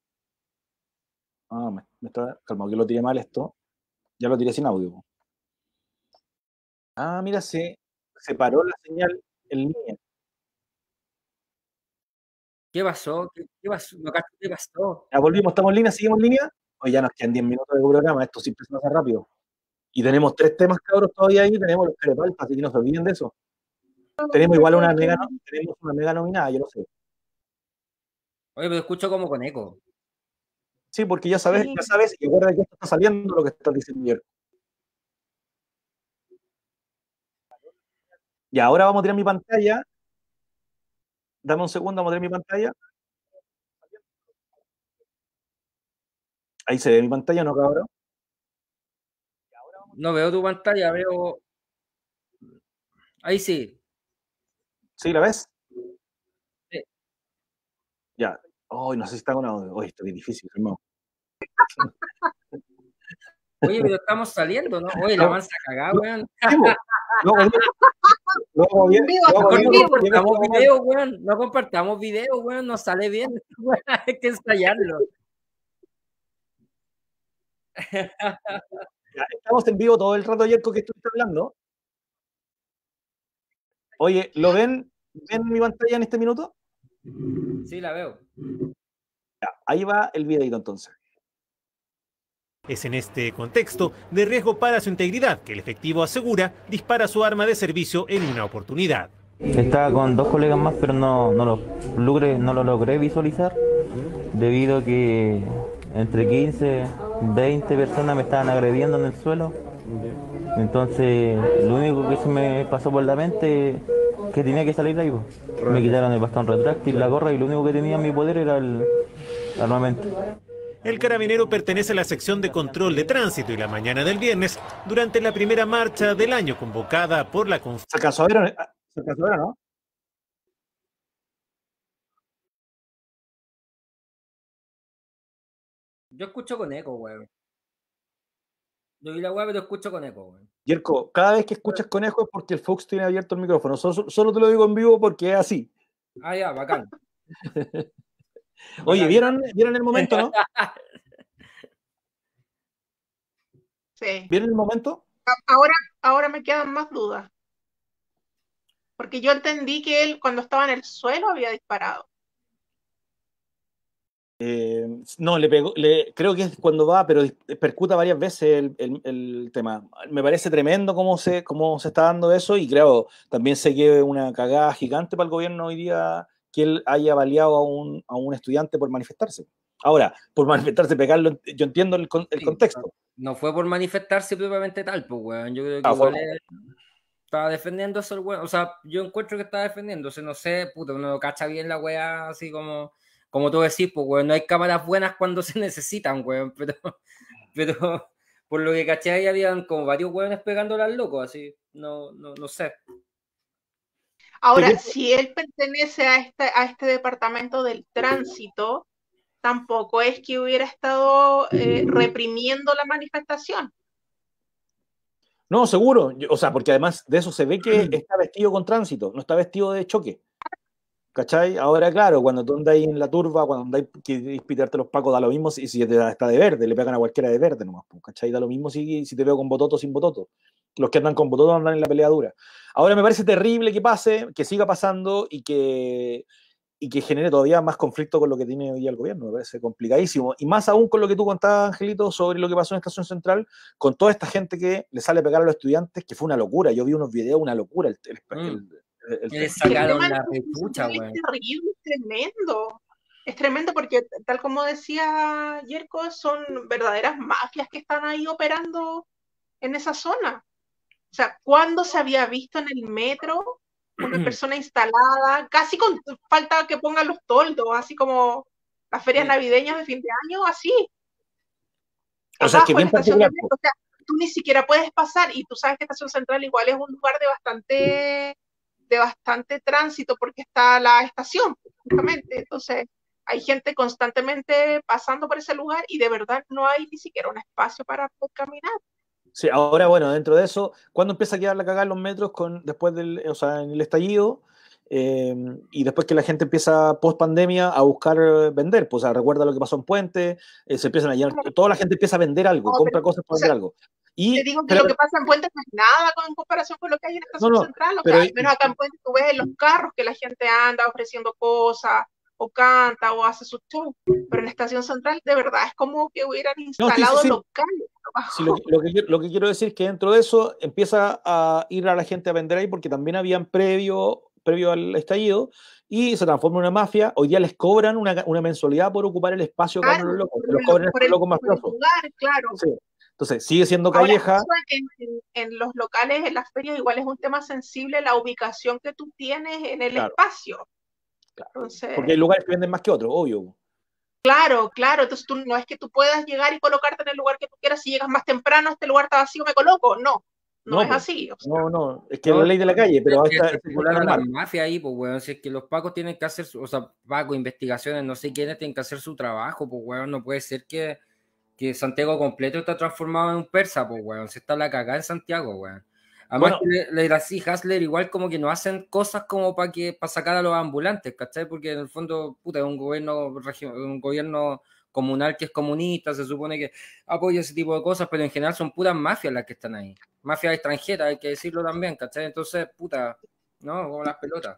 Me está calmado, que lo tiré mal esto. Ya lo tiré sin audio. Mira, se paró la señal en línea. ¿Qué pasó? ¿Qué pasó? ¿Qué pasó? Ya volvimos, estamos en línea, seguimos en línea. Hoy ya nos quedan 10 minutos de programa, esto siempre se pasa rápido. Y tenemos 3 temas, cabros, todavía ahí. Tenemos los Carepalpas, así que no se olviden de eso. Tenemos igual una mega nominada, yo lo sé. Oye, pero escucho como con eco. Sí, porque ya sabes, y recuerda que esto está saliendo lo que estás diciendo ayer. Y ahora vamos a tirar mi pantalla. Dame un segundo, vamos a tirar mi pantalla. Ahí se ve mi pantalla, ¿no, cabrón? No veo tu pantalla, veo. Ahí sí. ¿Sí la ves? Sí. Ya. No sé si está con audio. Esto es difícil, hermano. Oye, pero estamos saliendo, ¿no? Oye, la mansa cagada, weón. No compartamos video, weón. No compartamos video, weón. No sale bien. Hay que ensayarlo. Ya, estamos en vivo todo el rato ayer con que estuviste hablando. Oye, ¿lo ven? ¿Ven mi pantalla en este minuto? Sí, la veo. Ya, ahí va el videito entonces. Es en este contexto de riesgo para su integridad que el efectivo asegura dispara su arma de servicio en una oportunidad. Estaba con 2 colegas más, pero no lo logré visualizar debido a que entre 15, 20 personas me estaban agrediendo en el suelo. Entonces, lo único que se me pasó por la mente es que tenía que salir de ahí. Me quitaron el bastón retráctil, la gorra, y lo único que tenía en mi poder era el armamento. El carabinero pertenece a la sección de control de tránsito y la mañana del viernes, durante la primera marcha del año convocada por la ¿Se alcanzó a ver, no? Yo escucho con eco, weón. Yo vi la weá, pero escucho con eco, weón. Yerko, cada vez que escuchas con eco es porque el Fox tiene abierto el micrófono. Solo te lo digo en vivo porque es así. Ya, bacán. Oye, ¿vieron el momento, no? Sí. ¿Vieron el momento? Ahora me quedan más dudas. Porque yo entendí que él cuando estaba en el suelo había disparado. No, le pegó, creo que es cuando va, pero percuta varias veces el tema. Me parece tremendo cómo se está dando eso, y creo, también sé que es una cagada gigante para el gobierno hoy día que él haya baleado a un estudiante por manifestarse. Ahora, por manifestarse, pegarlo, yo entiendo el contexto. No fue por manifestarse propiamente tal, pues, weón. Yo creo que fue, igual estaba defendiéndose el weón. O sea, yo encuentro que estaba defendiéndose, no sé, puta, uno no cacha bien la weá, así como tú decís, pues, weón, no hay cámaras buenas cuando se necesitan, weón, pero por lo que caché ahí habían como varios weones pegándola al loco, así, no sé. Ahora, si él pertenece a este departamento del tránsito, tampoco es que hubiera estado reprimiendo la manifestación. No, seguro, o sea, porque además de eso se ve que está vestido con tránsito, no está vestido de choque. ¿Cachai? Ahora, claro, cuando tú andas ahí en la turba, cuando andas que pitarte los pacos, da lo mismo si está de verde, le pegan a cualquiera de verde nomás, ¿cachai? Da lo mismo si te veo con bototo o sin bototo. Los que andan con bototo andan en la pelea dura. Ahora me parece terrible que pase, que siga pasando y que genere todavía más conflicto con lo que tiene hoy día el gobierno. Me parece complicadísimo. Y más aún con lo que tú contabas, Angelito, sobre lo que pasó en Estación Central, con toda esta gente que le sale a pegar a los estudiantes, que fue una locura. Yo vi unos videos, una locura. Le sacaron la repucha, es güey. terrible, es tremendo porque tal como decía Yerko, son verdaderas mafias que están ahí operando en esa zona. O sea, ¿cuándo se había visto en el metro una persona instalada, casi con falta que pongan los toldos, así como las ferias navideñas de fin de año, así? O sea, es que bien particular. O sea, tú ni siquiera puedes pasar, y tú sabes que Estación Central igual es un lugar de bastante tránsito porque está la estación, justamente. Entonces, hay gente constantemente pasando por ese lugar y de verdad no hay ni siquiera un espacio para poder caminar. Sí, ahora, bueno, dentro de eso, ¿cuándo empieza a quedar la cagada en los metros después o sea, en el estallido? Y después que la gente empieza post pandemia a buscar vender, pues, o sea, recuerda lo que pasó en Puente, se empiezan a llenar, toda la gente empieza a vender algo, compra cosas para vender algo. Y, te digo que lo que pasa en Puente no es nada en comparación con lo que hay en Estación Central. O sea, al menos acá en Puente tú ves en los carros que la gente anda ofreciendo cosas, o canta, o hace su show. Pero en Estación Central, de verdad, es como que hubieran instalado locales. Sí, lo que quiero decir es que dentro de eso empieza a ir a la gente a vender ahí, porque también habían previo al estallido, y se transforma en una mafia. Hoy día les cobran una mensualidad por ocupar el espacio, claro, con los locos. Se los cobran por los locos más flojos. Claro. Sí. Entonces, sigue siendo calleja. Ahora, en los locales, en las ferias, igual es un tema sensible la ubicación que tú tienes en el espacio. Claro. Entonces, porque hay lugares que venden más que otros, obvio. Claro. Entonces, no es que tú puedas llegar y colocarte en el lugar que tú quieras. Si llegas más temprano, este lugar está vacío, me coloco. No es así. O sea, es que es la ley de la calle, pero es la mafia ahí, pues, weón. Si es que los pacos tienen que hacer, pacos, investigaciones, no sé quiénes tienen que hacer su trabajo, pues, weón. No puede ser que Santiago completo está transformado en un persa, pues, weón. Se está la cagada en Santiago, weón. Además, que Hasler igual como que no hacen cosas como para sacar a los ambulantes, ¿cachai? Porque en el fondo, puta, es un gobierno comunal que es comunista, se supone que apoya ese tipo de cosas, pero en general son puras mafias las que están ahí. Mafias extranjeras, hay que decirlo también, ¿cachai? Entonces, puta, ¿no? Como las pelotas.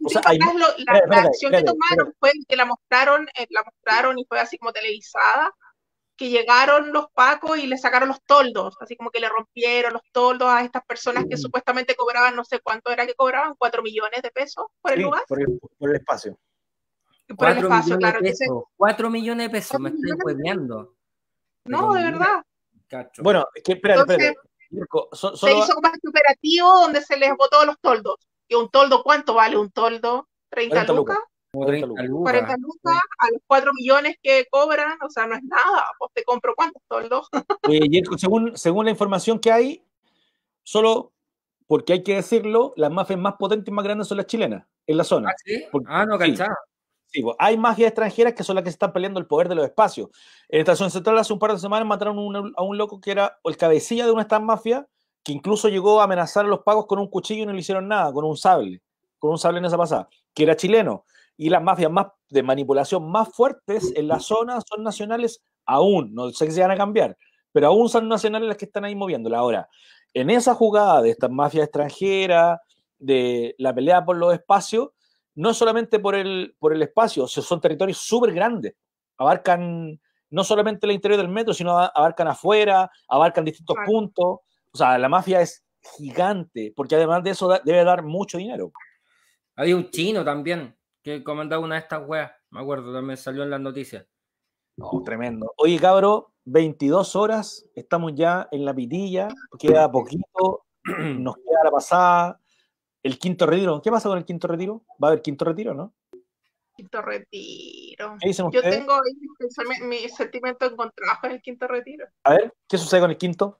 La acción que tomaron fue que la mostraron y fue así como televisada, que llegaron los pacos y le sacaron los toldos, así como que le rompieron los toldos a estas personas que supuestamente cobraban, no sé cuánto era que cobraban, 4 millones de pesos por el lugar. Por el espacio. Por el espacio, claro. 4 millones de pesos, me estoy hueveando. No, de verdad. Cacho. Bueno, es que espérate. Se hizo como este operativo donde se les botó los toldos. ¿Y un toldo cuánto vale un toldo? ¿30 lucas? 40 lucas. 40 lucas a los 4 millones que cobran, o sea, no es nada. Pues te compro cuántos toldos. Según la información que hay, solo porque hay que decirlo, las mafias más potentes y más grandes son las chilenas, en la zona. ¿Ah, sí? No, cachaba. Sí, pues, hay mafias extranjeras que son las que se están peleando el poder de los espacios. En Estación Central hace un par de semanas mataron a un loco que era el cabecilla de una de estas mafias, que incluso llegó a amenazar a los pagos con un cuchillo y no le hicieron nada, con un sable en esa pasada, que era chileno. Y las mafias más de manipulación más fuertes en la zona son nacionales aún, no sé si se van a cambiar, pero aún son nacionales las que están ahí moviéndola. Ahora, en esa jugada de estas mafias extranjeras, de la pelea por los espacios, no solamente por el espacio, o sea, son territorios súper grandes, abarcan no solamente el interior del metro, sino abarcan afuera, abarcan distintos puntos, o sea, la mafia es gigante, porque además de eso debe dar mucho dinero. Había un chino también que comandaba una de estas weas, me acuerdo, también salió en las noticias. No, tremendo. Oye, cabro, 22 horas, estamos ya en la pitilla, queda poquito, nos queda la pasada, el quinto retiro. ¿Qué pasa con el quinto retiro? ¿Va a haber quinto retiro, no? Quinto retiro. ¿Qué dicen Yo ustedes? tengo mi sentimiento encontrado con el quinto retiro. A ver, ¿qué sucede con el quinto?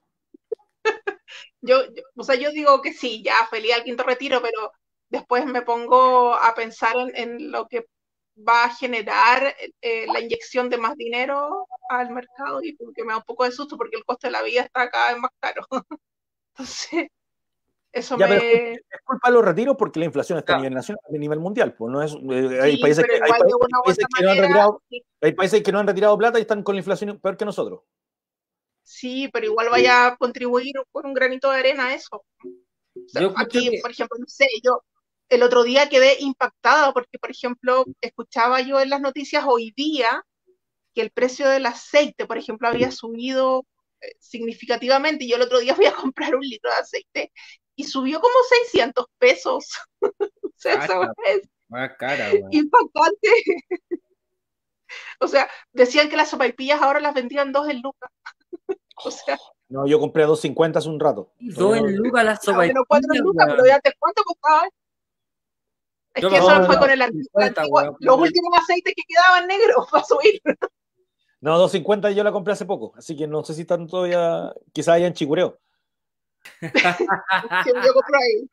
O sea, yo digo que sí, ya feliz al quinto retiro, pero después me pongo a pensar en lo que va a generar la inyección de más dinero al mercado y como que me da un poco de susto porque el costo de la vida está cada vez más caro. Entonces, eso Ya, me... pero es culpa de los retiros porque la inflación está a nivel nacional, a nivel mundial. Pues no es, hay Sí, países, pero que, igual de una u países otra que no han manera, retirado, sí. hay países que no han retirado plata y están con la inflación peor que nosotros. Sí, pero igual vaya a contribuir con un granito de arena a eso. O sea, Yo aquí, que... por ejemplo, no sé, yo el otro día quedé impactada porque, por ejemplo, escuchaba yo en las noticias hoy día que el precio del aceite, por ejemplo, había subido significativamente. Y yo el otro día fui a comprar un litro de aceite y subió como 600 pesos. O sea, eso es más cara, weón. impactante. O sea, decían que las sopaipillas ahora las vendían 2 en lucas. O sea, No, yo compré a 2.50 hace un rato. 2 en lucas las sopaipillas, menos 4 en lucas, pero ya antes cuánto costaba. Es Yo que me eso acuerdo fue de con el 50, antiguo, weón. los últimos aceites que quedaban negros para subir. No, 2.50 yo la compré hace poco, así que no sé si están todavía, quizás hayan chicureo. Yo compro ahí.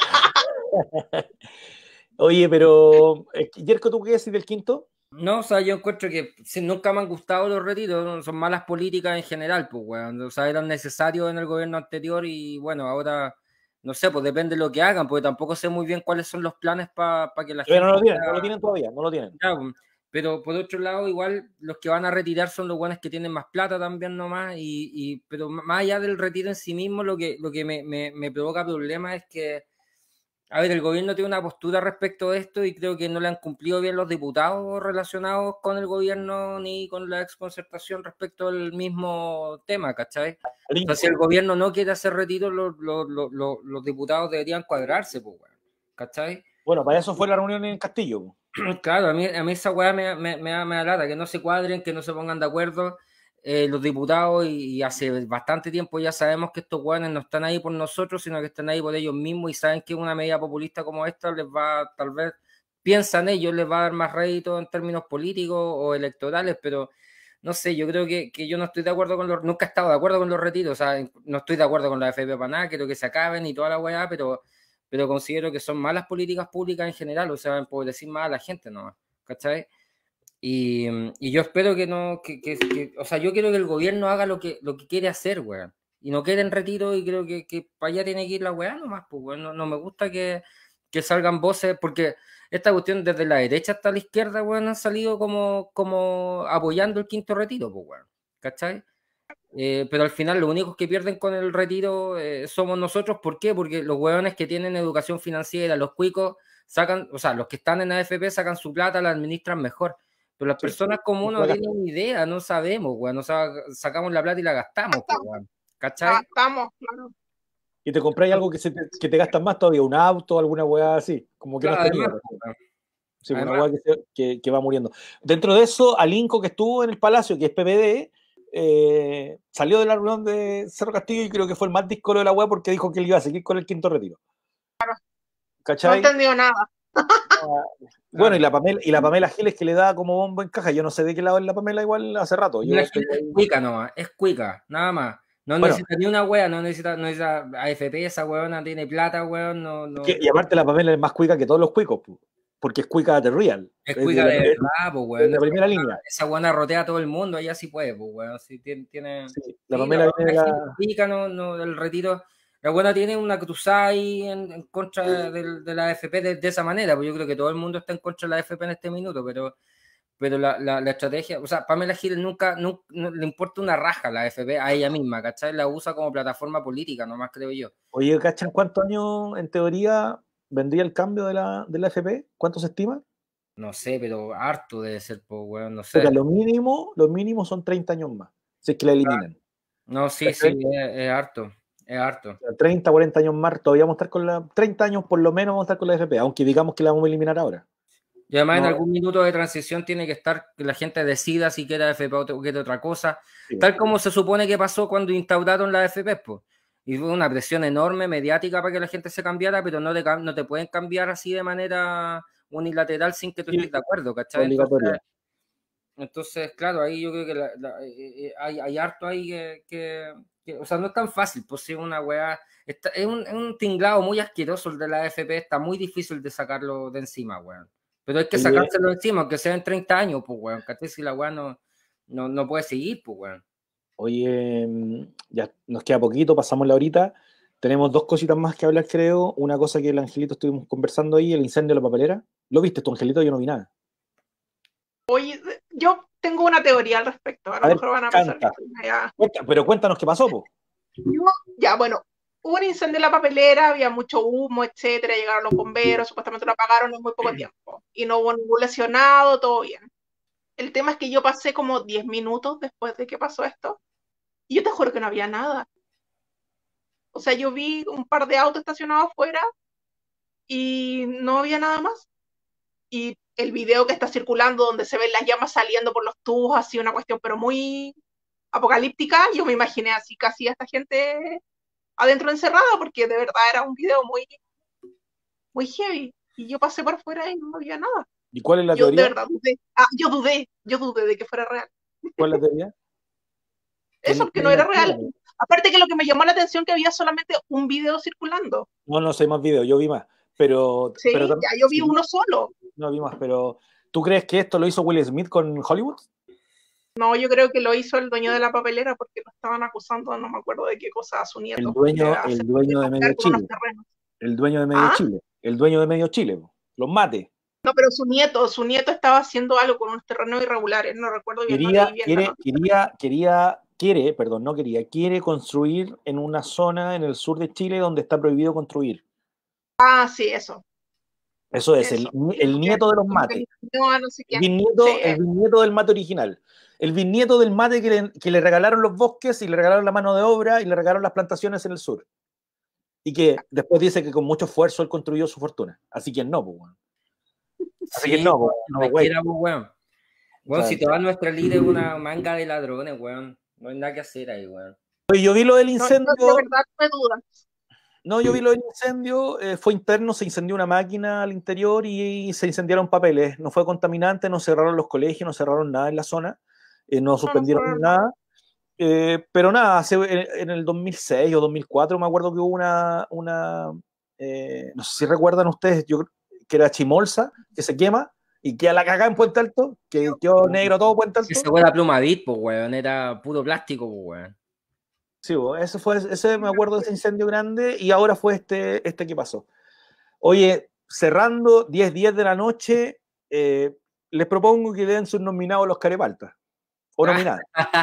Oye, pero, Yerko, ¿tú qué decís del quinto? No, o sea, yo encuentro que nunca me han gustado los retiros, ¿no? Son malas políticas en general, pues, weón. O sea, eran necesarios en el gobierno anterior y, bueno, ahora, no sé, pues depende de lo que hagan, porque tampoco sé muy bien cuáles son los planes para que la gente... No lo tienen todavía, no lo tienen. Ya, pues, pero por otro lado, igual, los que van a retirar son los buenos que tienen más plata también nomás, pero más allá del retiro en sí mismo, lo que me provoca problemas es que, a ver, el gobierno tiene una postura respecto a esto y creo que no le han cumplido bien los diputados relacionados con el gobierno ni con la exconcertación respecto al mismo tema, ¿cachai? O sea, si el gobierno no quiere hacer retiro, los diputados deberían cuadrarse, pues, ¿cachai? Bueno, para eso fue la reunión en Castillo. Claro, a mí esa weá me da lata, que no se cuadren, que no se pongan de acuerdo los diputados y hace bastante tiempo ya sabemos que estos weones no están ahí por nosotros, sino que están ahí por ellos mismos y saben que una medida populista como esta les va, tal vez, piensan ellos, les va a dar más rédito en términos políticos o electorales, pero no sé, yo creo que yo no estoy de acuerdo con nunca he estado de acuerdo con los retiros, o sea, no estoy de acuerdo con la AFP para nada, quiero que se acaben y toda la weá, pero considero que son malas políticas públicas en general, o sea, empobrecer más a la gente nomás, ¿cachai? Y yo espero que no, o sea, yo quiero que el gobierno haga lo que quiere hacer, weón. Y no quede en retiro y creo que para allá tiene que ir la weá nomás, pues, weón. No me gusta que salgan voces, porque esta cuestión desde la derecha hasta la izquierda, weón, han salido como apoyando el quinto retiro, pues, weón. ¿Cachai? Pero al final los únicos que pierden con el retiro somos nosotros. ¿Por qué? Porque los hueones que tienen educación financiera, los cuicos, sacan, o sea, los que están en AFP sacan su plata, la administran mejor. Pero las personas comunes no tienen idea, no sabemos, weón. O sea, sacamos la plata y la gastamos, pues, weón. ¿Cachai? Gastamos, claro. Y te compráis algo que te gastas más todavía, un auto, alguna weá así, como que claro, no tenía. Sí, una weá que va muriendo. Dentro de eso, Alinco, que estuvo en el Palacio, que es PPD, salió de la reunión de Cerro Castillo y creo que fue el más díscolo de la weá porque dijo que él iba a seguir con el quinto retiro. Claro. ¿Cachai? No entendió nada. Bueno, y la Pamela Giles que le da como bombo en caja. Yo no sé de qué lado es la Pamela igual hace rato. Es cuica nomás, es cuica, nada más. No necesita ni una wea, no necesita AFP, esa weona tiene plata, weón. No. Y aparte la Pamela es más cuica que todos los cuicos, porque es cuica de real. Es cuica de verdad, pues, weón. La primera línea. Esa weona rotea a todo el mundo, ella sí puede, pues, weón. Sí, tiene... Sí, la Pamela viene de la... Cuica, no, del retiro. La buena tiene una cruzada ahí en contra de la AFP de esa manera, pues yo creo que todo el mundo está en contra de la AFP en este minuto, pero la estrategia, o sea, Pamela Giles nunca le importa una raja a la AFP, a ella misma, ¿cachai? La usa como plataforma política, nomás creo yo. Oye, ¿cachan cuántos años en teoría vendría el cambio de la FP? ¿Cuánto se estima? No sé, pero harto debe ser, pues, weón, no Porque sé. lo mínimo son 30 años más, si es que la eliminan. No, sí, ¿Cachai? es harto. Es harto. 30, 40 años más, todavía vamos a estar con 30 años por lo menos vamos a estar con la FP, aunque digamos que la vamos a eliminar ahora. Y además en No, algún minuto de transición tiene que estar que la gente decida si quiere FP o quiere otra cosa, sí, tal como se supone que pasó cuando instauraron la FP, pues. Y fue una presión enorme mediática para que la gente se cambiara, pero no te pueden cambiar así de manera unilateral sin que tú sí, estés de acuerdo, ¿cachai? obligatoria. Entonces, claro, ahí yo creo que hay harto ahí o sea, no es tan fácil, pues sí, una weá, es un tinglado muy asqueroso el de la AFP, está muy difícil de sacarlo de encima, weón. Pero hay que Oye, sacárselo de encima, aunque sea en 30 años, pues, weón, ¿cachai? Si la weá no puede seguir, pues, weón. Oye, ya nos queda poquito, pasamos la horita. Tenemos dos cositas más que hablar, creo. Una cosa que el Angelito estuvimos conversando ahí, el incendio de la papelera. ¿Lo viste tú, Angelito? Yo no vi nada. Oye, yo tengo una teoría al respecto. A lo ver, mejor van a pensar que canta. estoy media- Pero cuéntanos qué pasó, po. Ya, bueno, hubo un incendio en la papelera, había mucho humo, etcétera, llegaron los bomberos, supuestamente lo apagaron en muy poco tiempo. Y no hubo ningún lesionado, todo bien. El tema es que yo pasé como 10 minutos después de que pasó esto, y yo te juro que no había nada. O sea, yo vi un par de autos estacionados afuera y no había nada más. Y el video que está circulando donde se ven las llamas saliendo por los tubos, así una cuestión, pero muy apocalíptica, yo me imaginé así casi a esta gente adentro encerrada, porque de verdad era un video muy, muy heavy. Y yo pasé por fuera y no había nada. ¿Y cuál es la Yo de teoría? verdad dudé. Yo dudé de que fuera real. ¿Cuál es la teoría? Eso que no era real. Aparte que lo que me llamó la atención que había solamente un video circulando. No sé más videos, yo vi más. Pero Sí, ya yo vi sí, uno solo. no vi más, pero ¿tú crees que esto lo hizo Will Smith con Hollywood? No, yo creo que lo hizo el dueño de la papelera porque lo estaban acusando, no me acuerdo de qué cosa, a su nieto. El dueño de Medio Chile. El dueño de Medio Chile. El dueño de Medio Chile. Los mate. No, pero su nieto estaba haciendo algo con unos terrenos irregulares, no recuerdo bien. Quiere construir en una zona en el sur de Chile donde está prohibido construir. Ah, sí, eso. Eso es, el nieto de los mates. No sé quién. El bisnieto del mate original. El bisnieto del mate que le regalaron los bosques y le regalaron la mano de obra y le regalaron las plantaciones en el sur. Y que después dice que con mucho esfuerzo él construyó su fortuna. Así que no, pues, bueno. Así que no, güey. Bueno, o sea, si te va nuestra líder una manga de ladrones, weón. No hay nada que hacer ahí, weón. Oye, yo vi lo del incendio. No, de verdad, no me dudas. No, yo vi lo del incendio, fue interno, se incendió una máquina al interior y se incendiaron papeles. No fue contaminante, no cerraron los colegios, no cerraron nada en la zona, no suspendieron nada. Pero nada, en el 2006 o 2004 me acuerdo que hubo no sé si recuerdan ustedes, que era Chimolsa, que se quema y queda la cagada en Puente Alto, que quedó negro todo Puente Alto. Ese fue la Plumadit, pues, weón, era puro plástico, pues, weón. Sí, ese me acuerdo de ese incendio grande y ahora fue este que pasó. Oye, cerrando 10 de la noche, les propongo que den sus nominados a los Carepaltas. O nominadas.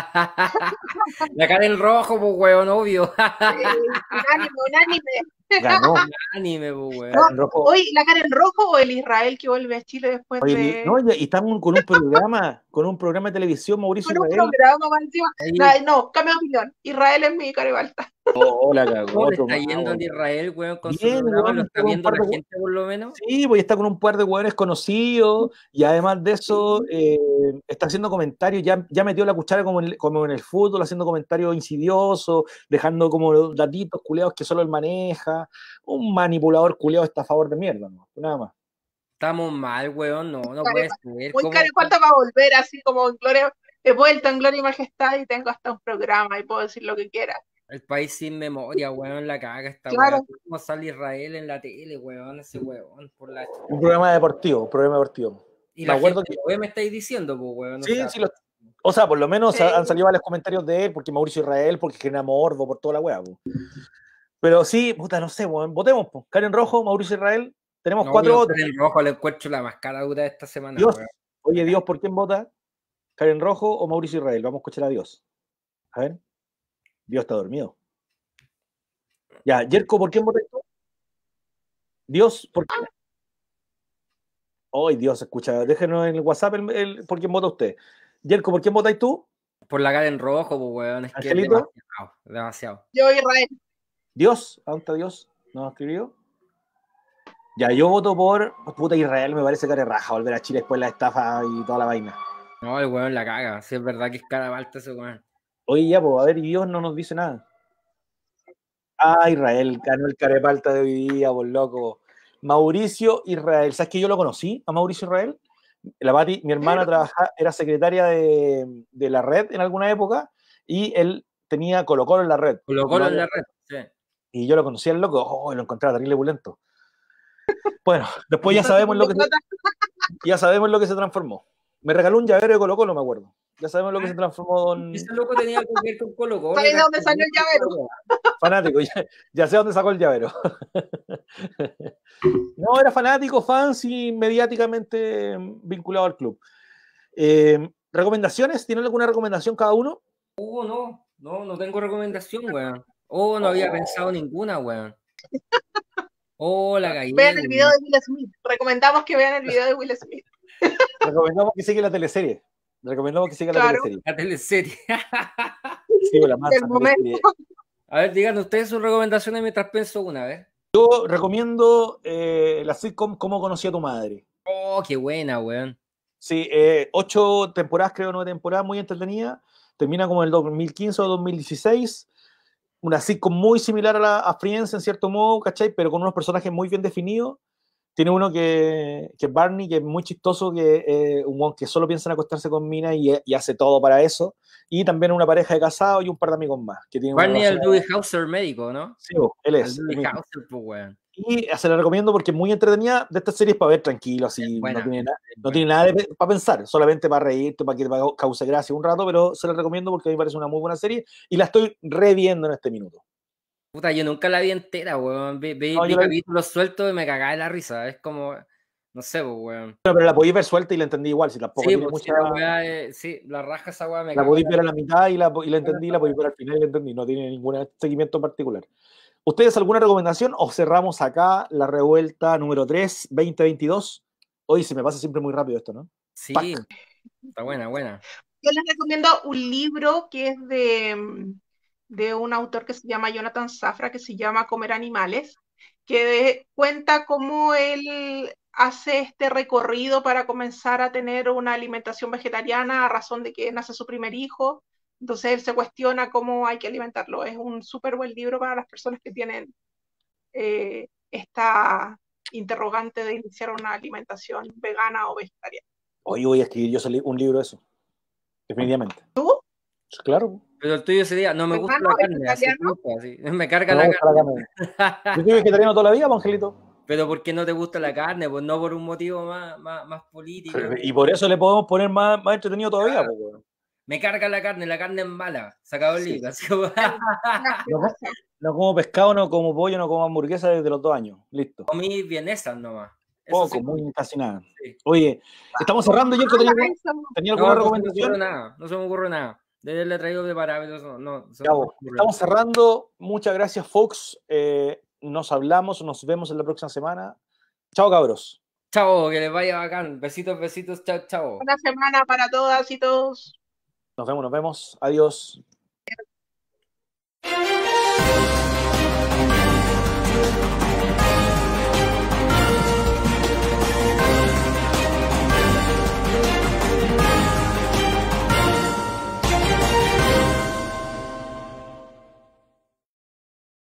La Karen Rojo, pues, weón, obvio. Unánime. Ganó. Unánime, pues, weón. Hoy la Karen Rojo o el Israel que vuelve a Chile después de. No, y estamos con un programa de televisión, Mauricio Con un Israel. programa más encima. No, cambio de opinión. Israel es mi Carebalta. Hola, cagó. ¿Cómo le está yendo en Israel, weón? Con bien, su programa, weón, ¿lo está viendo la gente por lo menos? Sí, pues está con un par de hueones conocidos y además de eso está haciendo comentarios, ya metió la cuchara como en el fútbol, haciendo comentarios insidiosos, dejando como datitos culeados que solo él maneja, un manipulador culeado estafador de mierda, ¿no? Nada más. Estamos mal, weón, no puede ser. Muy Carepalta para volver así como en gloria, he vuelto en gloria y majestad y tengo hasta un programa y puedo decir lo que quiera. El país sin memoria, weón, la caga esta claro. weón. ¿Cómo sale Israel en la tele, weón? Ese weón, por la... Un programa deportivo, Y la gente que me estáis diciendo, pues, weón. Sí, o sea, por lo menos han salido varios comentarios de él, porque Mauricio Israel, porque genera morbo por toda la weá, pues. Pero sí, puta, no sé, weón, votemos, pues. Karen Rojo, Mauricio Israel, tenemos 4 votos. Karen Rojo le encuentro la más cara dura de esta semana, Dios. Weón. Oye, Dios, ¿por quién vota? ¿Karen Rojo o Mauricio Israel? Vamos a escuchar a Dios. A ver. Dios está dormido. Ya, Yerko, ¿por quién votas tú? Dios, ¿por qué? Hoy Dios, escucha, déjenos en el WhatsApp por quién vota usted. Yerko, ¿por quién votáis tú? Por la cara en rojo, pues, weón. Es que es Angelito. demasiado. Yo, Israel. Dios, ¿a dónde está Dios? ¿No escribió? Ya, yo voto por puta Israel, me parece cara de raja volver a Chile después de la estafa y toda la vaina. No, el weón la caga. Sí, es verdad que es cara balta ese weón. Oye, ya, pues, a ver, y Dios no nos dice nada. Ah, Israel, ganó el carepalta de hoy día, por loco. Mauricio Israel, ¿sabes que yo lo conocí a Mauricio Israel? La Pati, mi hermana era secretaria de la red en alguna época y él tenía Colo-Colo en la red. Colo-Colo en la red, sí. Y yo lo conocía al loco, lo encontraba terrible bulento. Bueno, después ya sabemos lo que se transformó. Me regaló un llavero de Colo-Colo, me acuerdo. Ya sabemos lo que se transformó don... Ese loco tenía algo que ver con Colo-Colo. ¿Sabes de dónde salió el llavero? Fanático, ya sé dónde sacó el llavero. No, era fanático, fans y mediáticamente vinculado al club. ¿Recomendaciones? ¿Tienen alguna recomendación cada uno? No tengo recomendación, weón. No había pensado ninguna, weón. La gallina. Vean el video de Will Smith. Recomendamos que vean el video de Will Smith. Recomendamos que siga la teleserie. La teleserie. Sí, la más teleserie. A ver, digan ustedes sus recomendaciones mientras pienso una vez. Yo recomiendo la sitcom Cómo conocí a tu madre. Qué buena, weón. Sí, 8 temporadas, creo, 9 temporadas, muy entretenida. Termina como en el 2015 o 2016. Una sitcom muy similar a Friends, en cierto modo, ¿cachai? Pero con unos personajes muy bien definidos. Tiene uno que es Barney, que es muy chistoso, que un weón que solo piensa en acostarse con mina y hace todo para eso. Y también una pareja de casados y un par de amigos más. Que tiene Barney es el Dewey Hauser médico, ¿no? Sí, él es. El Dewey Hauser, pues, weón. Y se la recomiendo porque es muy entretenida de estas series para ver tranquilo, así no tiene nada para pensar, solamente para reírte, para que te cause gracia un rato, pero se la recomiendo porque a mí me parece una muy buena serie y la estoy reviendo en este minuto. Puta, yo nunca la vi entera, weón. Vi capítulos sueltos y me cagaba de la risa. Es como, no sé, weón. Pero la podéis ver suelta y la entendí igual, si tampoco tiene mucha... Sí, la raja esa weá me la podéis ver a la mitad y la entendí, la podéis ver al final y la entendí, no tiene ningún seguimiento particular. ¿Ustedes alguna recomendación o cerramos acá la revuelta número 3, 2022? Hoy se me pasa siempre muy rápido esto, ¿no? Sí, está buena. Yo les recomiendo un libro que es de un autor que se llama Jonathan Safra, que se llama Comer Animales, que cuenta cómo él hace este recorrido para comenzar a tener una alimentación vegetariana a razón de que nace su primer hijo. Entonces él se cuestiona cómo hay que alimentarlo. Es un súper buen libro para las personas que tienen esta interrogante de iniciar una alimentación vegana o vegetariana. Hoy voy a escribir yo un libro de eso. Definitivamente. ¿Tú? Claro. Pero el tuyo sería, no me gusta la carne, así, me carga la carne. Yo soy vegetariano toda la vida, Angelito. Pero ¿por qué no te gusta la carne? Pues no por un motivo más político. Y por eso le podemos poner más entretenido todavía. Pues. Me carga la carne es mala. Se acabó el libro. Así como... no como pescado, no como pollo, no como hamburguesa desde los 2 años. Listo. Comí vienesas nomás. Poco, sí. Muy casi nada. Sí. Oye, estamos cerrando. Yo tenía alguna recomendación. No se me ocurre nada. Desde el traigo preparado. Estamos cerrando. Muchas gracias, Fox. Nos hablamos, nos vemos en la próxima semana. Chao, cabros. Chao, que les vaya bacán. Besitos. Chao. Buena semana para todas y todos. Nos vemos. Adiós.